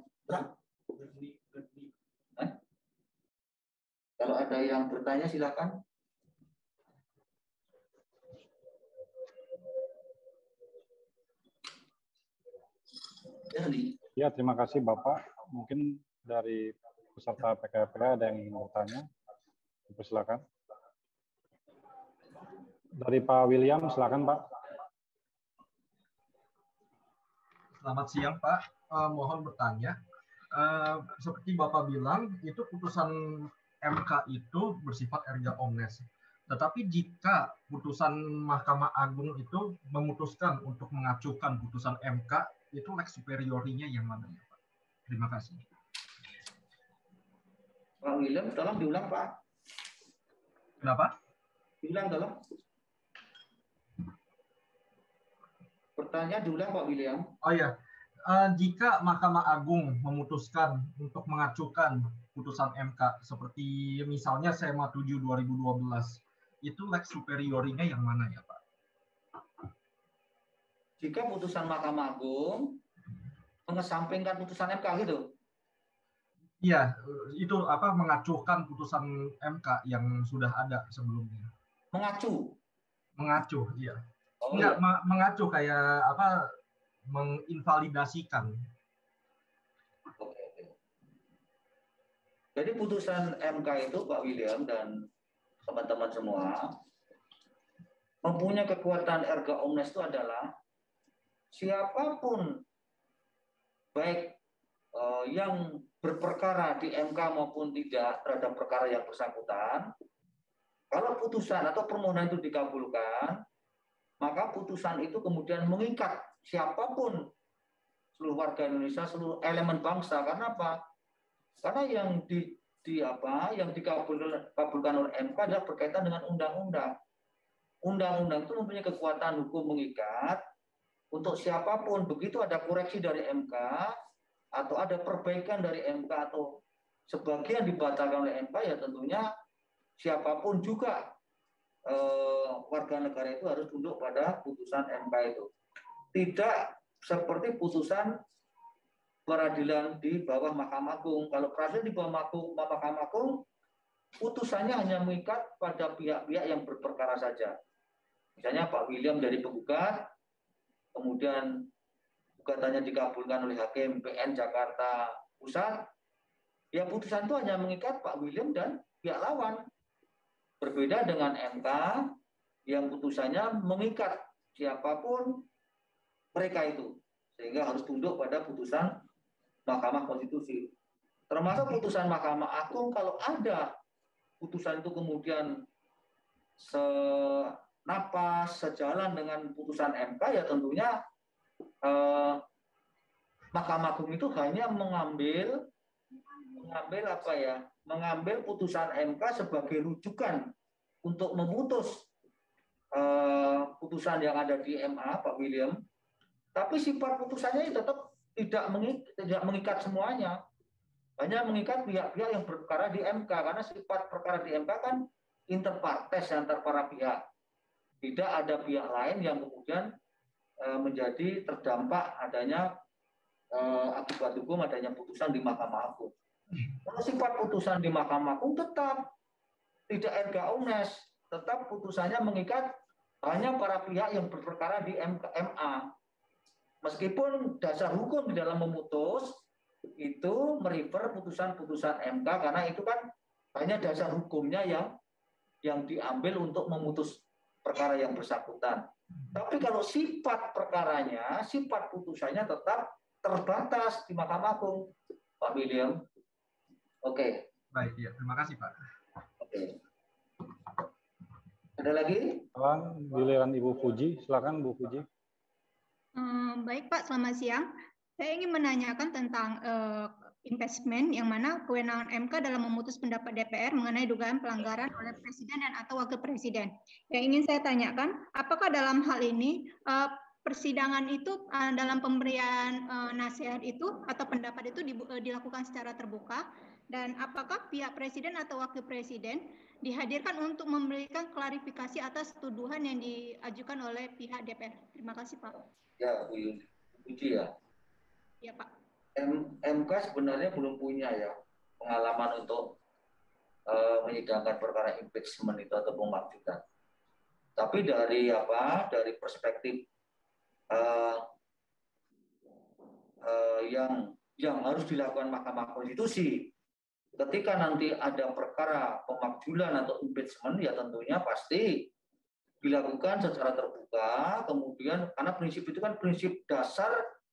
Kalau ada yang bertanya silakan. Ya, terima kasih Bapak. Mungkin dari peserta PKPK ada yang ingin bertanya. Silakan. Dari Pak William, silakan Pak. Selamat siang Pak. Mohon bertanya. Seperti Bapak bilang, itu putusan MK itu bersifat erga omnes. Tetapi jika putusan Mahkamah Agung itu memutuskan untuk mengacukan putusan MK, itu lex superiorinya yang mana ya Pak? Terima kasih. Pak William, tolong diulang Pak. Kenapa? Diulang tolong. Pertanyaan diulang Pak William. Oh ya, jika Mahkamah Agung memutuskan untuk mengacukan putusan MK seperti misalnya SEMA 7 2012, itu lex superiorinya yang mana ya Pak? Jika putusan Mahkamah Agung mengesampingkan putusan MK gitu? Iya, itu apa mengacukan putusan MK yang sudah ada sebelumnya. Mengacu? Mengacu, iya. Oh, Enggak, iya. mengacu kayak apa? Menginvalidasikan. Oke. Jadi putusan MK itu Pak William dan teman-teman semua mempunyai kekuatan erga omnes itu adalah siapapun baik yang berperkara di MK maupun tidak terhadap perkara yang bersangkutan, kalau putusan atau permohonan itu dikabulkan, maka putusan itu kemudian mengikat siapapun, seluruh warga Indonesia, seluruh elemen bangsa. Karena apa? Karena yang dikabulkan oleh MK adalah berkaitan dengan undang-undang. Undang-undang itu mempunyai kekuatan hukum mengikat untuk siapapun, begitu ada koreksi dari MK atau ada perbaikan dari MK atau sebagian dibatalkan oleh MK, ya tentunya siapapun juga warga negara itu harus tunduk pada putusan MK itu. Tidak seperti putusan peradilan di bawah Mahkamah Agung. Kalau peradilan di bawah Mahkamah Agung, putusannya hanya mengikat pada pihak-pihak yang berperkara saja. Misalnya Pak William dari penggugat, kemudian gugatannya dikabulkan oleh Hakim PN Jakarta Pusat, ya putusan itu hanya mengikat Pak William dan pihak lawan. Berbeda dengan MK yang putusannya mengikat siapapun mereka itu, sehingga harus tunduk pada putusan Mahkamah Konstitusi. Termasuk putusan Mahkamah Agung, kalau ada putusan itu kemudian senapas, sejalan dengan putusan MK, ya tentunya Mahkamah Agung itu hanya mengambil putusan MK sebagai rujukan untuk memutus putusan yang ada di MA Pak William, tapi sifat putusannya tetap tidak mengikat semuanya, hanya mengikat pihak-pihak yang berperkara di MK, karena sifat perkara di MK kan inter partes antar para pihak, tidak ada pihak lain yang kemudian menjadi terdampak adanya akibat hukum adanya putusan di Mahkamah Agung. Kalau sifat putusan di Mahkamah Agung tetap tidak erga omnes, tetap putusannya mengikat hanya para pihak yang berperkara di MA. Meskipun dasar hukum di dalam memutus itu merefer putusan-putusan MK, karena itu kan hanya dasar hukumnya yang diambil untuk memutus perkara yang bersangkutan. Tapi kalau sifat perkaranya, sifat putusannya tetap terbatas di Mahkamah Agung, Pak William. Oke. Baik, ya. Terima kasih, Pak. Oke. Ada lagi? Sekarang giliran Ibu Puji. Silakan Bu Puji. Baik Pak, selamat siang. Saya ingin menanyakan tentang impeachment, yang mana kewenangan MK dalam memutus pendapat DPR mengenai dugaan pelanggaran oleh Presiden dan atau Wakil Presiden. Yang ingin saya tanyakan, apakah dalam hal ini persidangan itu dalam pemberian nasihat itu atau pendapat itu dilakukan secara terbuka, dan apakah pihak Presiden atau Wakil Presiden dihadirkan untuk memberikan klarifikasi atas tuduhan yang diajukan oleh pihak DPR? Terima kasih Pak. Ya, Bu Puji ya. Ya Pak. MK sebenarnya belum punya ya pengalaman untuk menyidangkan perkara impeachment itu atau pemakzulan. Tapi dari perspektif yang harus dilakukan Mahkamah Konstitusi ketika nanti ada perkara pemakzulan atau impeachment, ya tentunya pasti dilakukan secara terbuka. Kemudian karena prinsip itu kan prinsip dasar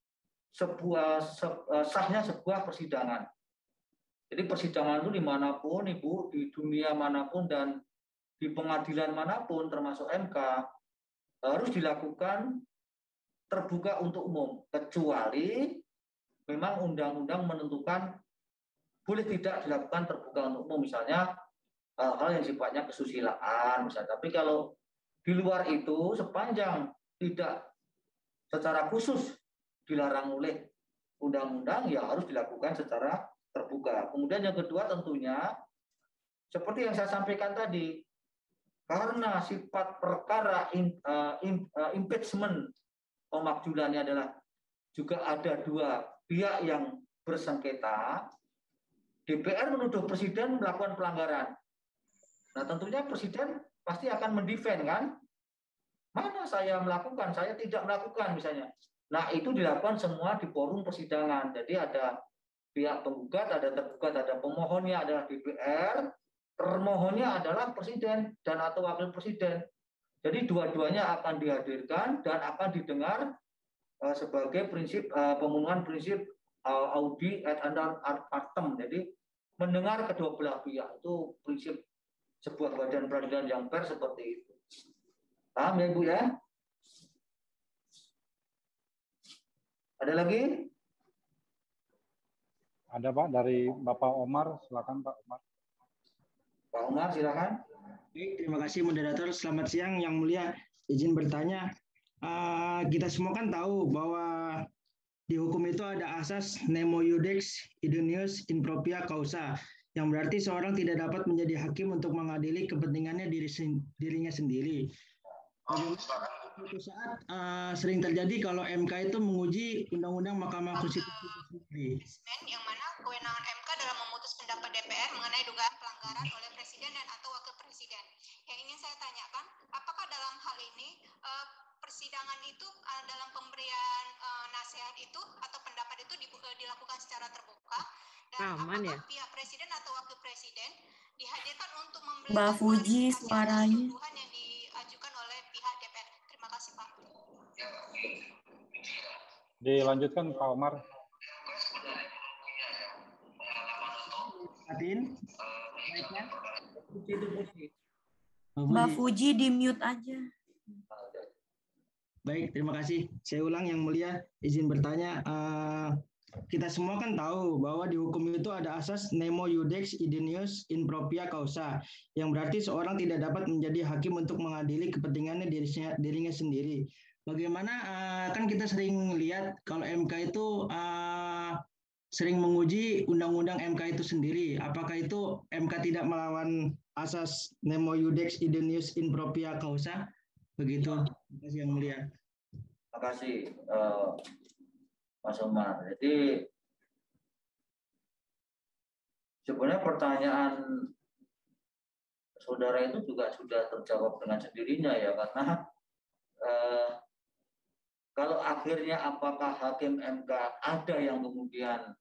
sahnya sebuah persidangan. Jadi persidangan itu dimanapun Ibu, di dunia manapun dan di pengadilan manapun termasuk MK harus dilakukan terbuka untuk umum, kecuali memang undang-undang menentukan boleh tidak dilakukan terbuka untuk umum, misalnya hal-hal yang sifatnya kesusilaan misalnya. Tapi kalau di luar itu, sepanjang tidak secara khusus dilarang oleh undang-undang, ya harus dilakukan secara terbuka. Kemudian yang kedua tentunya seperti yang saya sampaikan tadi, karena sifat perkara impeachment pemakzulannya adalah juga ada dua pihak yang bersengketa, DPR menuduh Presiden melakukan pelanggaran. Nah tentunya Presiden pasti akan mendefend kan, mana saya melakukan, saya tidak melakukan misalnya. Nah itu dilakukan semua di forum persidangan. Jadi ada pihak penggugat, ada tergugat, ada pemohonnya adalah DPR, termohonnya adalah Presiden dan atau Wakil Presiden. Jadi dua-duanya akan dihadirkan dan akan didengar sebagai prinsip pemenuhan prinsip audi et partem. Jadi mendengar kedua belah pihak, itu prinsip sebuah badan peradilan yang fair seperti itu. Paham ya Ibu ya? Ada lagi? Ada Pak, dari Bapak Omar. Silakan Pak Omar. Pak Omar silakan. Baik, terima kasih moderator. Selamat siang Yang Mulia. Izin bertanya, kita semua kan tahu bahwa di hukum itu ada asas nemo iudex idoneus in propria causa, yang berarti seorang tidak dapat menjadi hakim untuk mengadili kepentingannya dirinya sendiri. Suatu saat sering terjadi kalau MK itu menguji undang-undang Mahkamah Konstitusi sendiri. Yang mana kewenangan MK dalam memutus pendapat DPR mengenai dugaan pelanggaran oleh Presiden dan atau Wakil Presiden. Yang ingin saya tanyakan, apakah dalam hal ini persidangan itu dalam pemberian nasihat itu atau pendapat itu dilakukan secara terbuka, dan apakah pihak Presiden atau Wakil Presiden dihadirkan untuk memberikan Mbak Fuji suaranya tuduhan yang diajukan oleh pihak DPR. Terima kasih, Pak. Dilanjutkan Pak Omar. Mbak Fuji di mute aja. Baik, terima kasih. Saya ulang, Yang Mulia, izin bertanya. Kita semua kan tahu bahwa di hukum itu ada asas nemo iudex idoneus in propria causa, yang berarti seorang tidak dapat menjadi hakim untuk mengadili kepentingannya dirinya sendiri. Bagaimana kan kita sering lihat kalau MK itu sering menguji undang-undang MK itu sendiri. Apakah itu MK tidak melawan asas nemo iudex idoneus in propria causa? Begitu. Terima kasih, Yang Mulia. Terima kasih, Mas Omar. Jadi sebenarnya pertanyaan saudara itu juga sudah terjawab dengan sendirinya ya, karena kalau akhirnya apakah hakim MK ada yang kemudian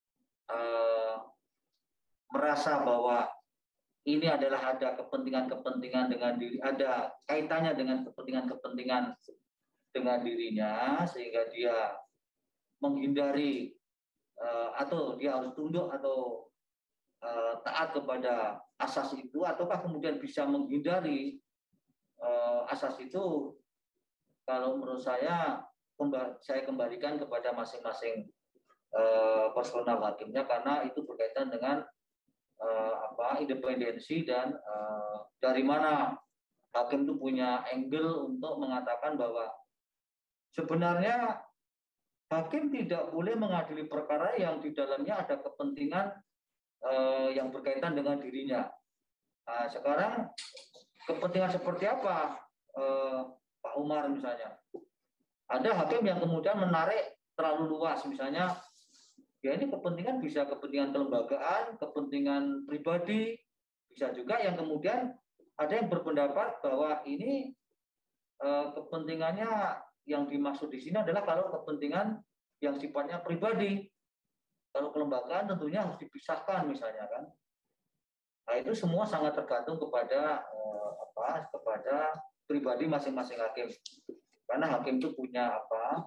merasa bahwa ini adalah ada kepentingan-kepentingan dengan diri, ada kaitannya dengan kepentingan-kepentingan dengan dirinya, sehingga dia menghindari atau dia harus tunduk atau taat kepada asas itu, ataukah kemudian bisa menghindari asas itu. Kalau menurut saya kembalikan kepada masing-masing personal hakimnya, karena itu berkaitan dengan independensi dan dari mana hakim itu punya angle untuk mengatakan bahwa sebenarnya hakim tidak boleh mengadili perkara yang di dalamnya ada kepentingan yang berkaitan dengan dirinya. Nah, sekarang kepentingan seperti apa, Pak Umar misalnya? Ada hakim yang kemudian menarik terlalu luas, misalnya ya ini kepentingan bisa kepentingan kelembagaan, kepentingan pribadi, bisa juga yang kemudian ada yang berpendapat bahwa ini kepentingannya yang dimaksud di sini adalah kalau kepentingan yang sifatnya pribadi. Kalau kelembagaan tentunya harus dipisahkan misalnya kan. Nah, itu semua sangat tergantung kepada kepada pribadi masing-masing hakim. Karena hakim itu punya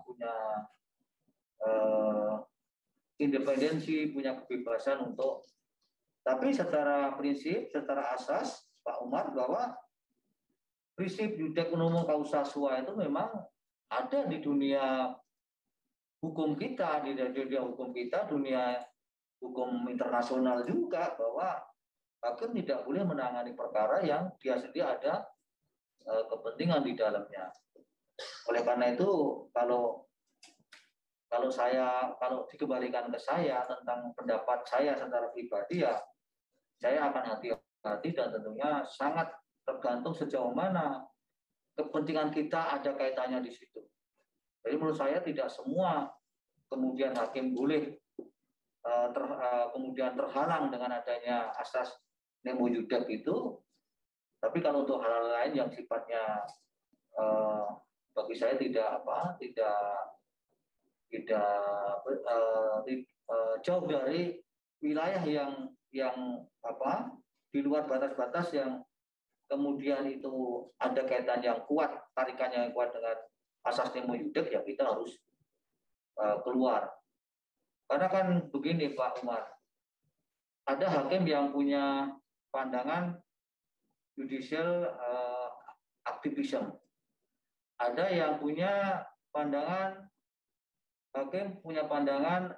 independensi, punya kebebasan untuk. Tapi secara prinsip, secara asas, Pak Umar, bahwa prinsip iudex unum causa sua itu memang ada di dunia hukum kita, di dunia hukum kita, dunia hukum internasional juga, bahwa hakim tidak boleh menangani perkara yang dia sendiri ada kepentingan di dalamnya. Oleh karena itu, kalau dikembalikan ke saya tentang pendapat saya secara pribadi, ya saya akan hati-hati dan tentunya sangat tergantung sejauh mana kepentingan kita ada kaitannya di situ. Jadi menurut saya tidak semua kemudian hakim boleh kemudian terhalang dengan adanya asas nemo iudex itu. Tapi kalau untuk hal-hal lain yang sifatnya bagi saya tidak jauh dari wilayah yang di luar batas-batas yang kemudian itu ada kaitan yang kuat, tarikan yang kuat dengan asas nemo iudex, ya kita harus keluar. Karena kan begini Pak Umar, ada hakim yang punya pandangan judicial activism, ada yang punya pandangan hakim punya pandangan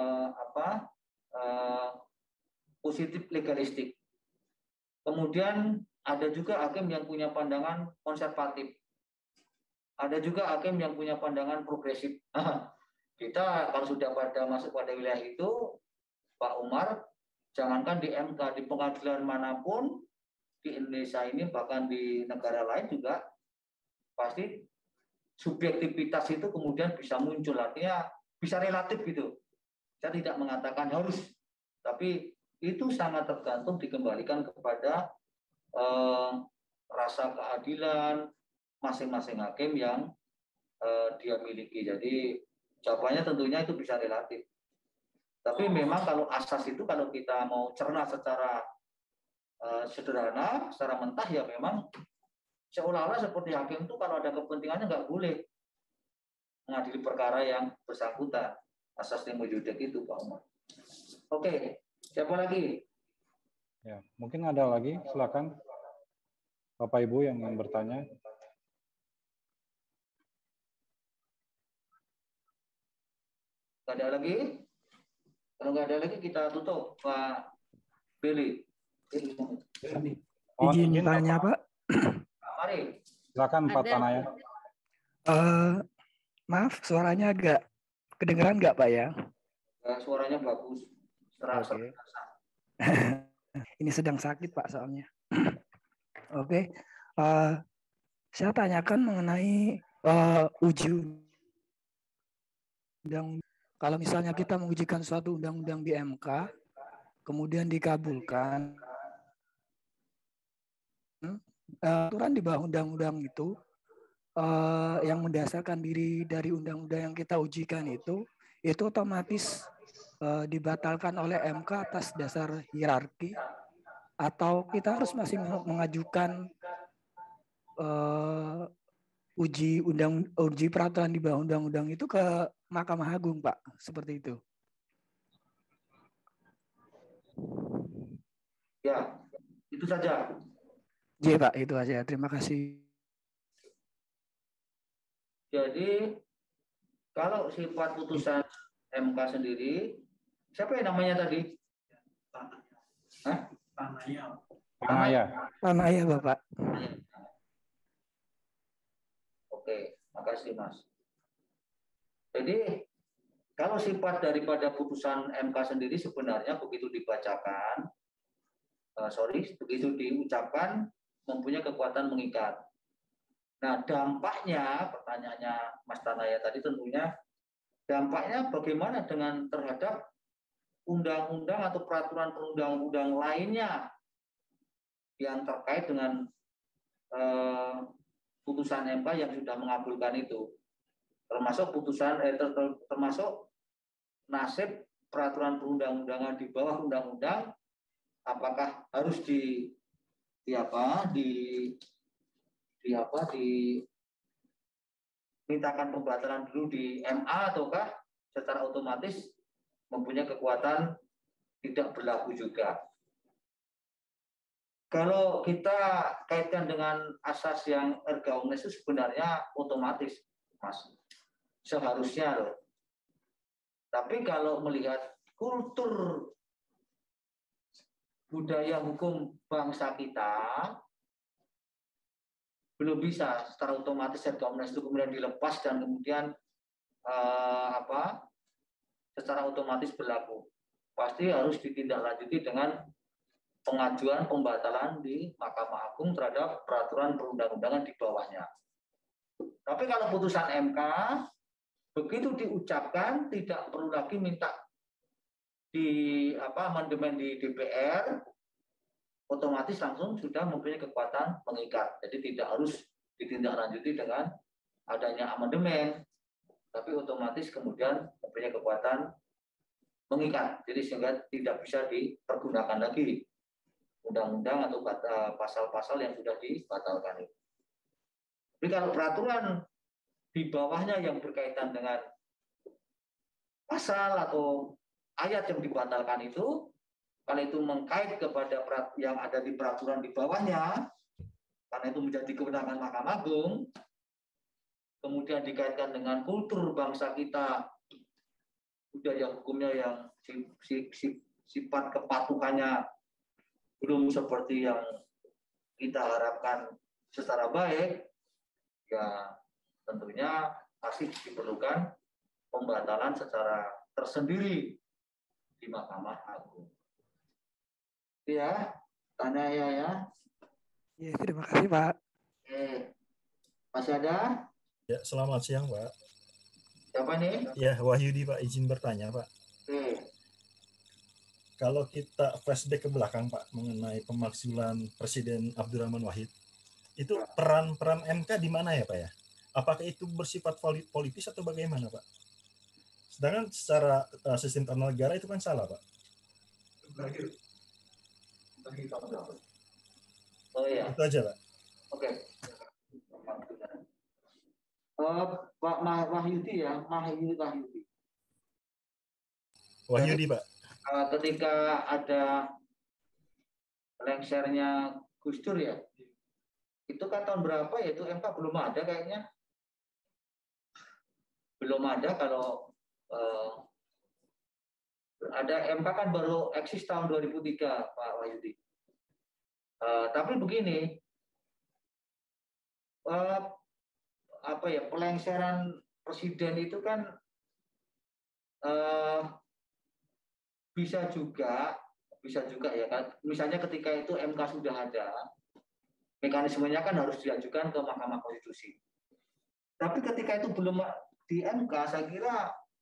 positif legalistik. Kemudian ada juga hakim yang punya pandangan konservatif. Ada juga hakim yang punya pandangan progresif. Kita kalau sudah masuk pada wilayah itu, Pak Umar, jangankan di MK, di pengadilan manapun di Indonesia ini, bahkan di negara lain juga, pasti subjektivitas itu kemudian bisa muncul. Artinya bisa relatif gitu. Saya tidak mengatakan harus, tapi itu sangat tergantung dikembalikan kepada rasa keadilan masing-masing hakim yang dia miliki. Jadi jawabannya tentunya itu bisa relatif. Tapi memang kalau asas itu kalau kita mau cerna secara sederhana, secara mentah ya memang seolah-olah seperti hakim itu kalau ada kepentingannya nggak boleh mengadili perkara yang bersangkutan. Asas nemo iudec itu, Pak Umar. Oke, siapa lagi? Ya, mungkin ada lagi, silakan Bapak Ibu yang ingin bertanya. Nggak ada lagi? Kalau nggak ada lagi kita tutup, Pak Billy. Izin tanya, Pak. Mari. Silakan Pak Tanaya. Maaf, suaranya agak kedengeran nggak Pak ya? Suaranya bagus. Terasa. Oke. Ini sedang sakit Pak soalnya. Oke. Saya tanyakan mengenai uji undang. Kalau misalnya kita mengujikan suatu undang-undang di MK, kemudian dikabulkan, aturan di bawah undang-undang itu yang mendasarkan diri dari undang-undang yang kita ujikan itu otomatis dibatalkan oleh MK atas dasar hierarki, atau kita harus masih mengajukan uji peraturan di bawah undang-undang itu ke Mahkamah Agung, Pak, seperti itu. Ya, itu saja. Ya, Pak, itu aja. Terima kasih. Jadi kalau sifat putusan MK sendiri, siapa yang namanya tadi? Tanaya, Bapak. Oke, makasih Mas. Jadi kalau sifat daripada putusan MK sendiri sebenarnya begitu dibacakan, begitu diucapkan mempunyai kekuatan mengikat. Nah, dampaknya, pertanyaannya Mas Tanaya tadi tentunya, dampaknya bagaimana terhadap undang-undang atau peraturan perundang-undang lainnya yang terkait dengan putusan MK yang sudah mengabulkan itu, termasuk termasuk nasib peraturan perundang-undangan di bawah undang-undang, apakah harus dimintakan pembatalan dulu di MA ataukah secara otomatis mempunyai kekuatan tidak berlaku juga. Kalau kita kaitkan dengan asas yang erga omnes itu sebenarnya otomatis, Mas. Seharusnya loh. Tapi kalau melihat kultur budaya hukum bangsa kita, belum bisa secara otomatis erga omnes itu kemudian dilepas dan kemudian secara otomatis berlaku. Pasti harus ditindaklanjuti dengan pengajuan pembatalan di Mahkamah Agung terhadap peraturan perundang-undangan di bawahnya. Tapi kalau putusan MK begitu diucapkan tidak perlu lagi minta amandemen di DPR, otomatis langsung sudah mempunyai kekuatan mengikat. Jadi tidak harus ditindaklanjuti dengan adanya amandemen, tapi otomatis kemudian mempunyai kekuatan mengikat. Jadi sehingga tidak bisa dipergunakan lagi undang-undang atau pasal-pasal yang sudah dibatalkan itu. Tapi kalau peraturan di bawahnya yang berkaitan dengan pasal atau ayat yang dibatalkan itu, kalau itu mengkait kepada yang ada di peraturan di bawahnya, karena itu menjadi kewenangan Mahkamah Agung, kemudian dikaitkan dengan kultur bangsa kita, budaya hukumnya yang sifat kepatuhannya belum seperti yang kita harapkan secara baik, ya tentunya masih diperlukan pembatalan secara tersendiri di Mahkamah Agung. Ya, tanya ya. Ya, terima kasih Pak. Oke. Masih ada? Ya, selamat siang Pak. Siapa nih? Ya, Wahyudi Pak, izin bertanya Pak. Oke. Kalau kita flashback ke belakang Pak mengenai pemakzulan Presiden Abdurrahman Wahid, itu peran MK di mana ya Pak ya? Apakah itu bersifat politis atau bagaimana Pak? Sedangkan secara sistem tata negara itu kan salah Pak. Oh iya. Itu aja Pak. Oke. Pak Wahyudi ya, Wahyudi Pak. Ketika ada lengsernya Gus Dur ya, itu kan tahun berapa ya, itu MK belum ada kayaknya. Belum ada kalau ada MK kan baru eksis tahun 2003 Pak Wahyudi. Tapi begini, pelengseran presiden itu kan bisa juga ya kan. Misalnya ketika itu MK sudah ada, mekanismenya kan harus diajukan ke Mahkamah Konstitusi. Tapi ketika itu belum di MK, saya kira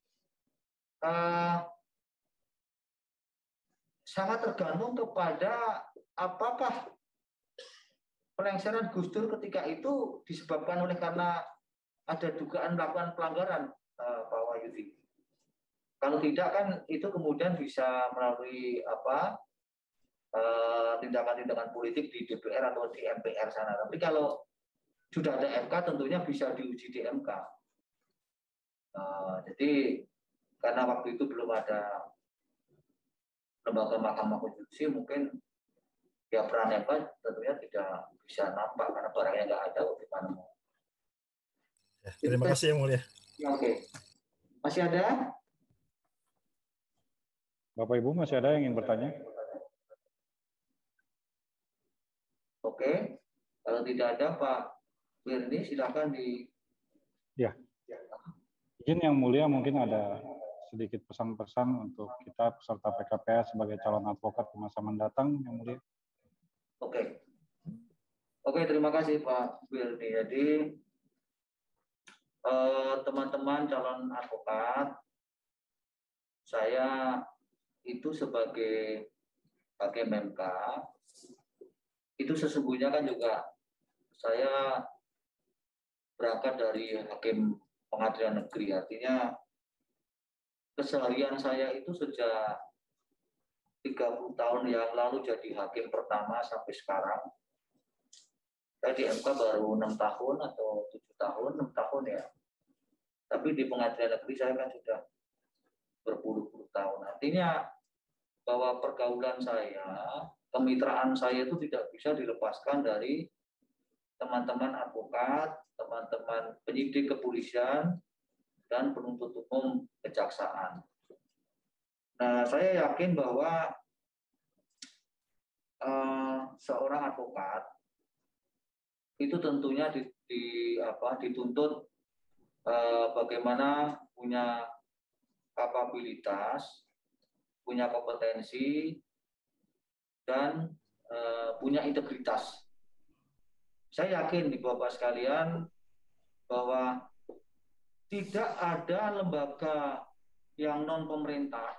sangat tergantung kepada apakah pelengseran Gus Dur ketika itu disebabkan oleh karena ada dugaan melakukan pelanggaran, Pak Wahyudi. Kalau tidak kan itu kemudian bisa melalui tindakan-tindakan politik di DPR atau di MPR sana. Tapi kalau sudah ada MK tentunya bisa diuji di MK. Jadi karena waktu itu belum ada lembaga Mahkamah Konstitusi, mungkin ya peran MK tentunya tidak bisa nampak karena barangnya nggak ada bagaimana mau. Ya, terima kasih yang mulia. Ya, oke. Masih ada? Bapak Ibu masih ada yang ingin bertanya? Oke. Kalau tidak ada Pak Wirni silakan di. Ya. Izin yang mulia mungkin ada sedikit pesan-pesan untuk kita peserta PKPS sebagai calon advokat di masa mendatang yang mulia. Oke. Oke, terima kasih Pak Wirni. Jadi teman-teman calon advokat, saya itu sebagai MK itu sesungguhnya kan juga saya berangkat dari hakim pengadilan negeri, artinya keseharian saya itu sejak 30 tahun yang lalu jadi hakim pertama sampai sekarang. Saya di MK baru 6 tahun atau 7 tahun, 6 tahun ya. Tapi di pengadilan negeri saya kan sudah berpuluh-puluh tahun. Artinya bahwa pergaulan saya, kemitraan saya itu tidak bisa dilepaskan dari teman-teman advokat, teman-teman penyidik kepolisian, dan penuntut umum kejaksaan. Nah, saya yakin bahwa seorang advokat itu tentunya dituntut bagaimana punya kapabilitas, punya kompetensi, dan punya integritas. Saya yakin di Bapak sekalian bahwa tidak ada lembaga yang non-pemerintah,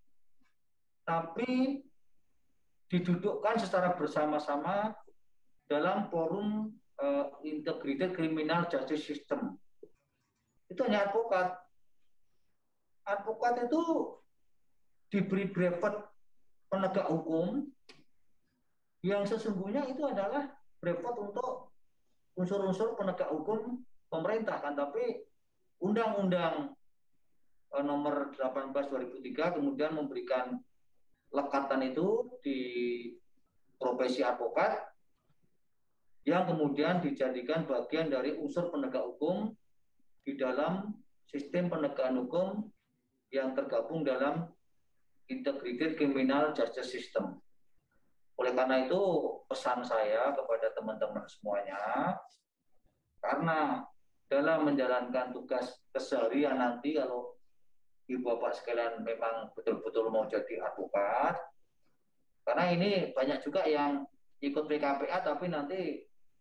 tapi didudukkan secara bersama-sama dalam forum Integrated Criminal Justice System. Itu hanya advokat. Advokat itu diberi brevet penegak hukum yang sesungguhnya itu adalah brevet untuk unsur-unsur penegak hukum pemerintah kan, tapi Undang-Undang nomor 18 2003 kemudian memberikan lekatan itu di profesi advokat yang kemudian dijadikan bagian dari unsur penegak hukum di dalam sistem penegakan hukum yang tergabung dalam Integrated Criminal Justice System. Oleh karena itu pesan saya kepada teman-teman semuanya, karena dalam menjalankan tugas keseharian nanti kalau ibu bapak sekalian memang betul-betul mau jadi advokat, karena ini banyak juga yang ikut PKPA tapi nanti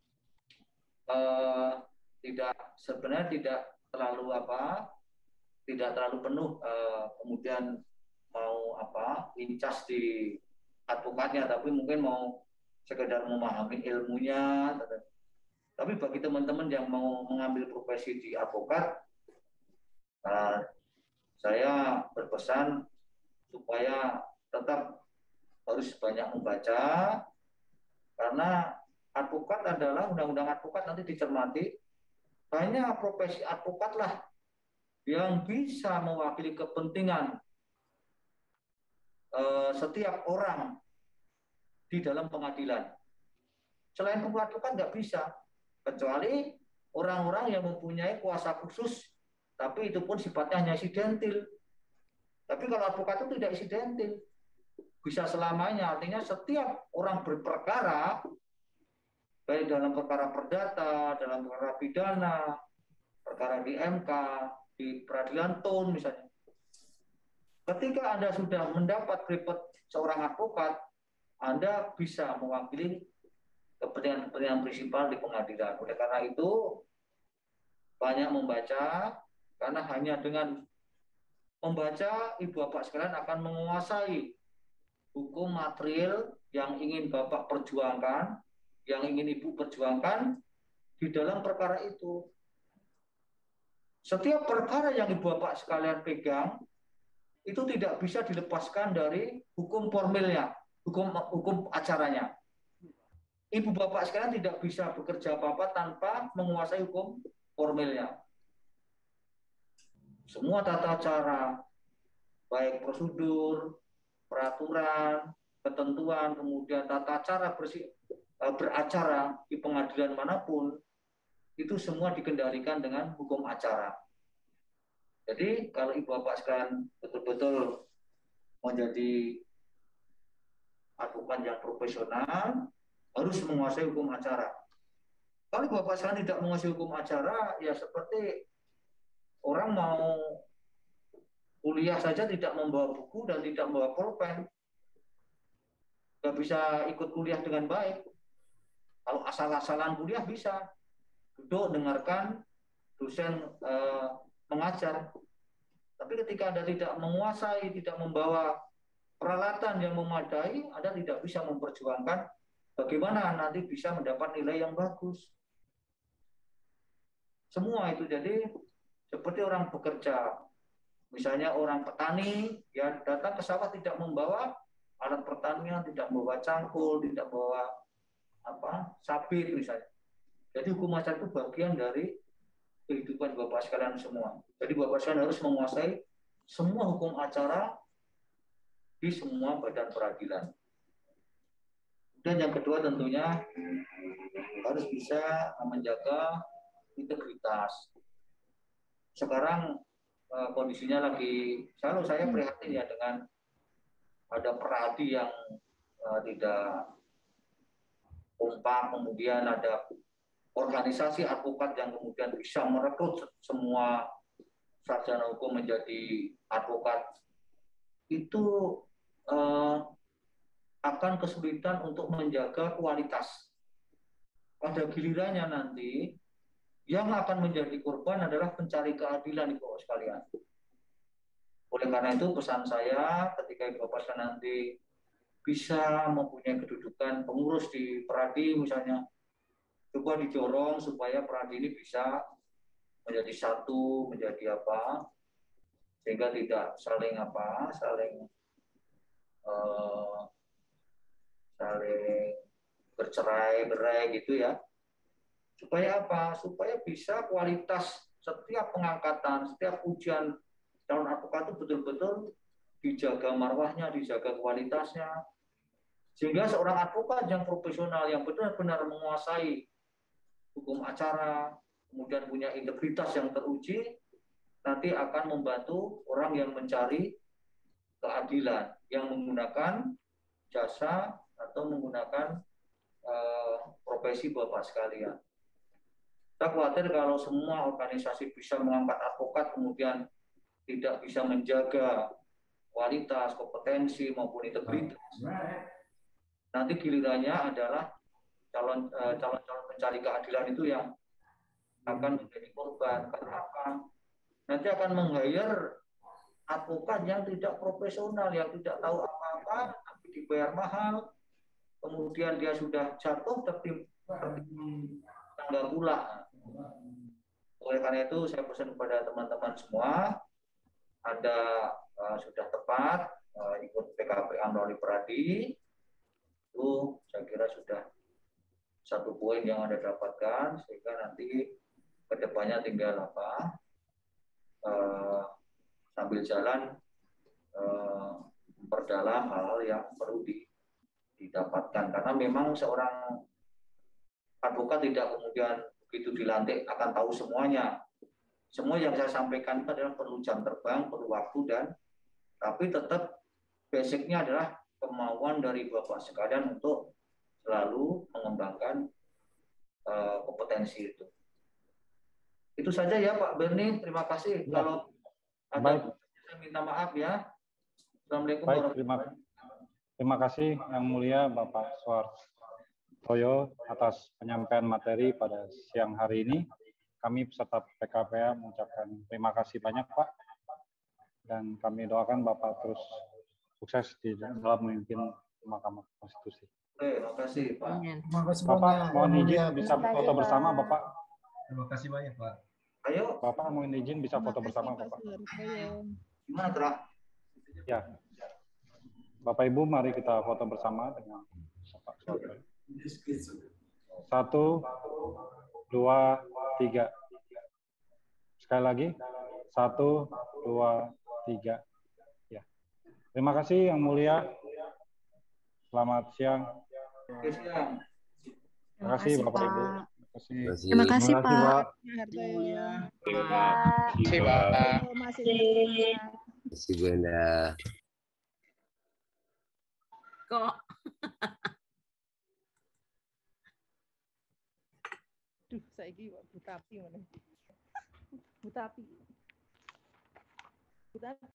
tidak sebenarnya tidak terlalu tidak terlalu penuh kemudian mau incas di advokatnya, tapi mungkin mau sekedar memahami ilmunya. Tapi bagi teman-teman yang mau mengambil profesi di advokat, saya berpesan supaya tetap harus banyak membaca, karena advokat adalah undang-undang advokat nanti dicermati, hanya profesi advokat lah yang bisa mewakili kepentingan setiap orang di dalam pengadilan. Selain advokat nggak bisa, kecuali orang-orang yang mempunyai kuasa khusus, tapi itu pun sifatnya hanya insidentil. Tapi kalau advokat itu tidak insidentil, bisa selamanya. Artinya setiap orang berperkara, baik dalam perkara perdata, dalam perkara pidana, perkara di MK, di peradilan TUN misalnya. Ketika Anda sudah mendapat report seorang advokat, Anda bisa mewakili kepentingan prinsipal di pengadilan. Oleh karena itu, banyak membaca, karena hanya dengan membaca, ibu bapak sekalian akan menguasai hukum material yang ingin bapak perjuangkan, yang ingin ibu perjuangkan di dalam perkara itu. Setiap perkara yang ibu bapak sekalian pegang, itu tidak bisa dilepaskan dari hukum formilnya, hukum acaranya. Ibu bapak sekalian tidak bisa bekerja apa-apa tanpa menguasai hukum formilnya. Semua tata cara, baik prosedur, peraturan, ketentuan, kemudian tata cara beracara di pengadilan manapun, itu semua dikendalikan dengan hukum acara. Jadi kalau ibu bapak sekalian betul-betul menjadi advokat yang profesional, harus menguasai hukum acara. Kalau bapak sekalian tidak menguasai hukum acara, ya seperti orang mau kuliah saja tidak membawa buku dan tidak membawa pulpen, nggak bisa ikut kuliah dengan baik. Kalau asal-asalan kuliah bisa, duduk dengarkan dosen mengajar. Tapi ketika Anda tidak menguasai, tidak membawa peralatan yang memadai, Anda tidak bisa memperjuangkan bagaimana nanti bisa mendapat nilai yang bagus. Semua itu jadi seperti orang bekerja. Misalnya orang petani, ya datang ke sawah tidak membawa alat pertanian, tidak membawa cangkul, tidak membawa sabit misalnya. Jadi hukum acara itu bagian dari kehidupan bapak sekalian semua. Jadi bapak sekalian harus menguasai semua hukum acara di semua badan peradilan. Dan yang kedua tentunya harus bisa menjaga integritas. Sekarang kondisinya lagi, selalu saya prihatin ya dengan ada peradi yang tidak kompak, kemudian ada organisasi advokat yang kemudian bisa merekrut semua sarjana hukum menjadi advokat. Itu akan kesulitan untuk menjaga kualitas. Pada gilirannya nanti, yang akan menjadi korban adalah pencari keadilan, Ibu Bapak sekalian. Oleh karena itu pesan saya ketika Ibu Bapak nanti bisa mempunyai kedudukan pengurus di Peradi misalnya, coba didorong supaya Peradi ini bisa menjadi satu, menjadi sehingga tidak saling bercerai-berai gitu ya. Supaya supaya bisa kualitas setiap pengangkatan, setiap ujian calon advokat itu betul-betul dijaga marwahnya, dijaga kualitasnya. Sehingga seorang advokat yang profesional, yang benar-benar menguasai hukum acara, kemudian punya integritas yang teruji, nanti akan membantu orang yang mencari keadilan, yang menggunakan jasa atau menggunakan profesi bapak sekalian. Kita khawatir kalau semua organisasi bisa mengangkat advokat kemudian tidak bisa menjaga kualitas, kompetensi maupun integritas. Nanti gilirannya adalah calon-calon pencari keadilan itu yang akan menjadi korban. Karena apa? Nanti akan meng-hire advokat yang tidak profesional, yang tidak tahu apa-apa, tapi dibayar mahal. Kemudian dia sudah jatuh tangga pula. Oleh karena itu saya pesan kepada teman-teman semua, ada sudah tepat ikut PKPA melalui Peradi, itu saya kira sudah satu poin yang Anda dapatkan, sehingga nanti kedepannya tinggal sambil jalan memperdalam hal-hal yang perlu didapatkan, karena memang seorang advokat tidak kemudian begitu dilantik akan tahu semuanya. Semua yang saya sampaikan itu adalah perlu jam terbang, perlu waktu, tapi tetap basicnya adalah kemauan dari Bapak sekalian untuk selalu mengembangkan kompetensi itu. Itu saja ya Pak Berni, terima kasih. Ya. Kalau ada saya minta maaf ya. Assalamualaikum warahmatullahi wabarakatuh. Terima kasih Yang Mulia Bapak Suhartoyo atas penyampaian materi pada siang hari ini. Kami peserta PKPA mengucapkan terima kasih banyak Pak, dan kami doakan Bapak terus sukses di dalam memimpin Mahkamah Konstitusi. Terima kasih Pak. Terima kasih Bapak, mohon izin bisa foto bersama Bapak. Terima kasih banyak Pak. Ayo. Bapak mohon izin bisa foto bersama Bapak. Gimana Tra? Ya. Bapak Ibu mari kita foto bersama dengan Bapak Suhartoyo. 1, 2, 3. Sekali lagi. 1, 2, 3. Ya. Terima kasih Yang Mulia. Selamat siang. Terima kasih Bapak Ibu. Terima kasih Pak. Terima kasih Pak. Terima kasih Bunda. Kok. Duh, saiki buta api mana? Buta api.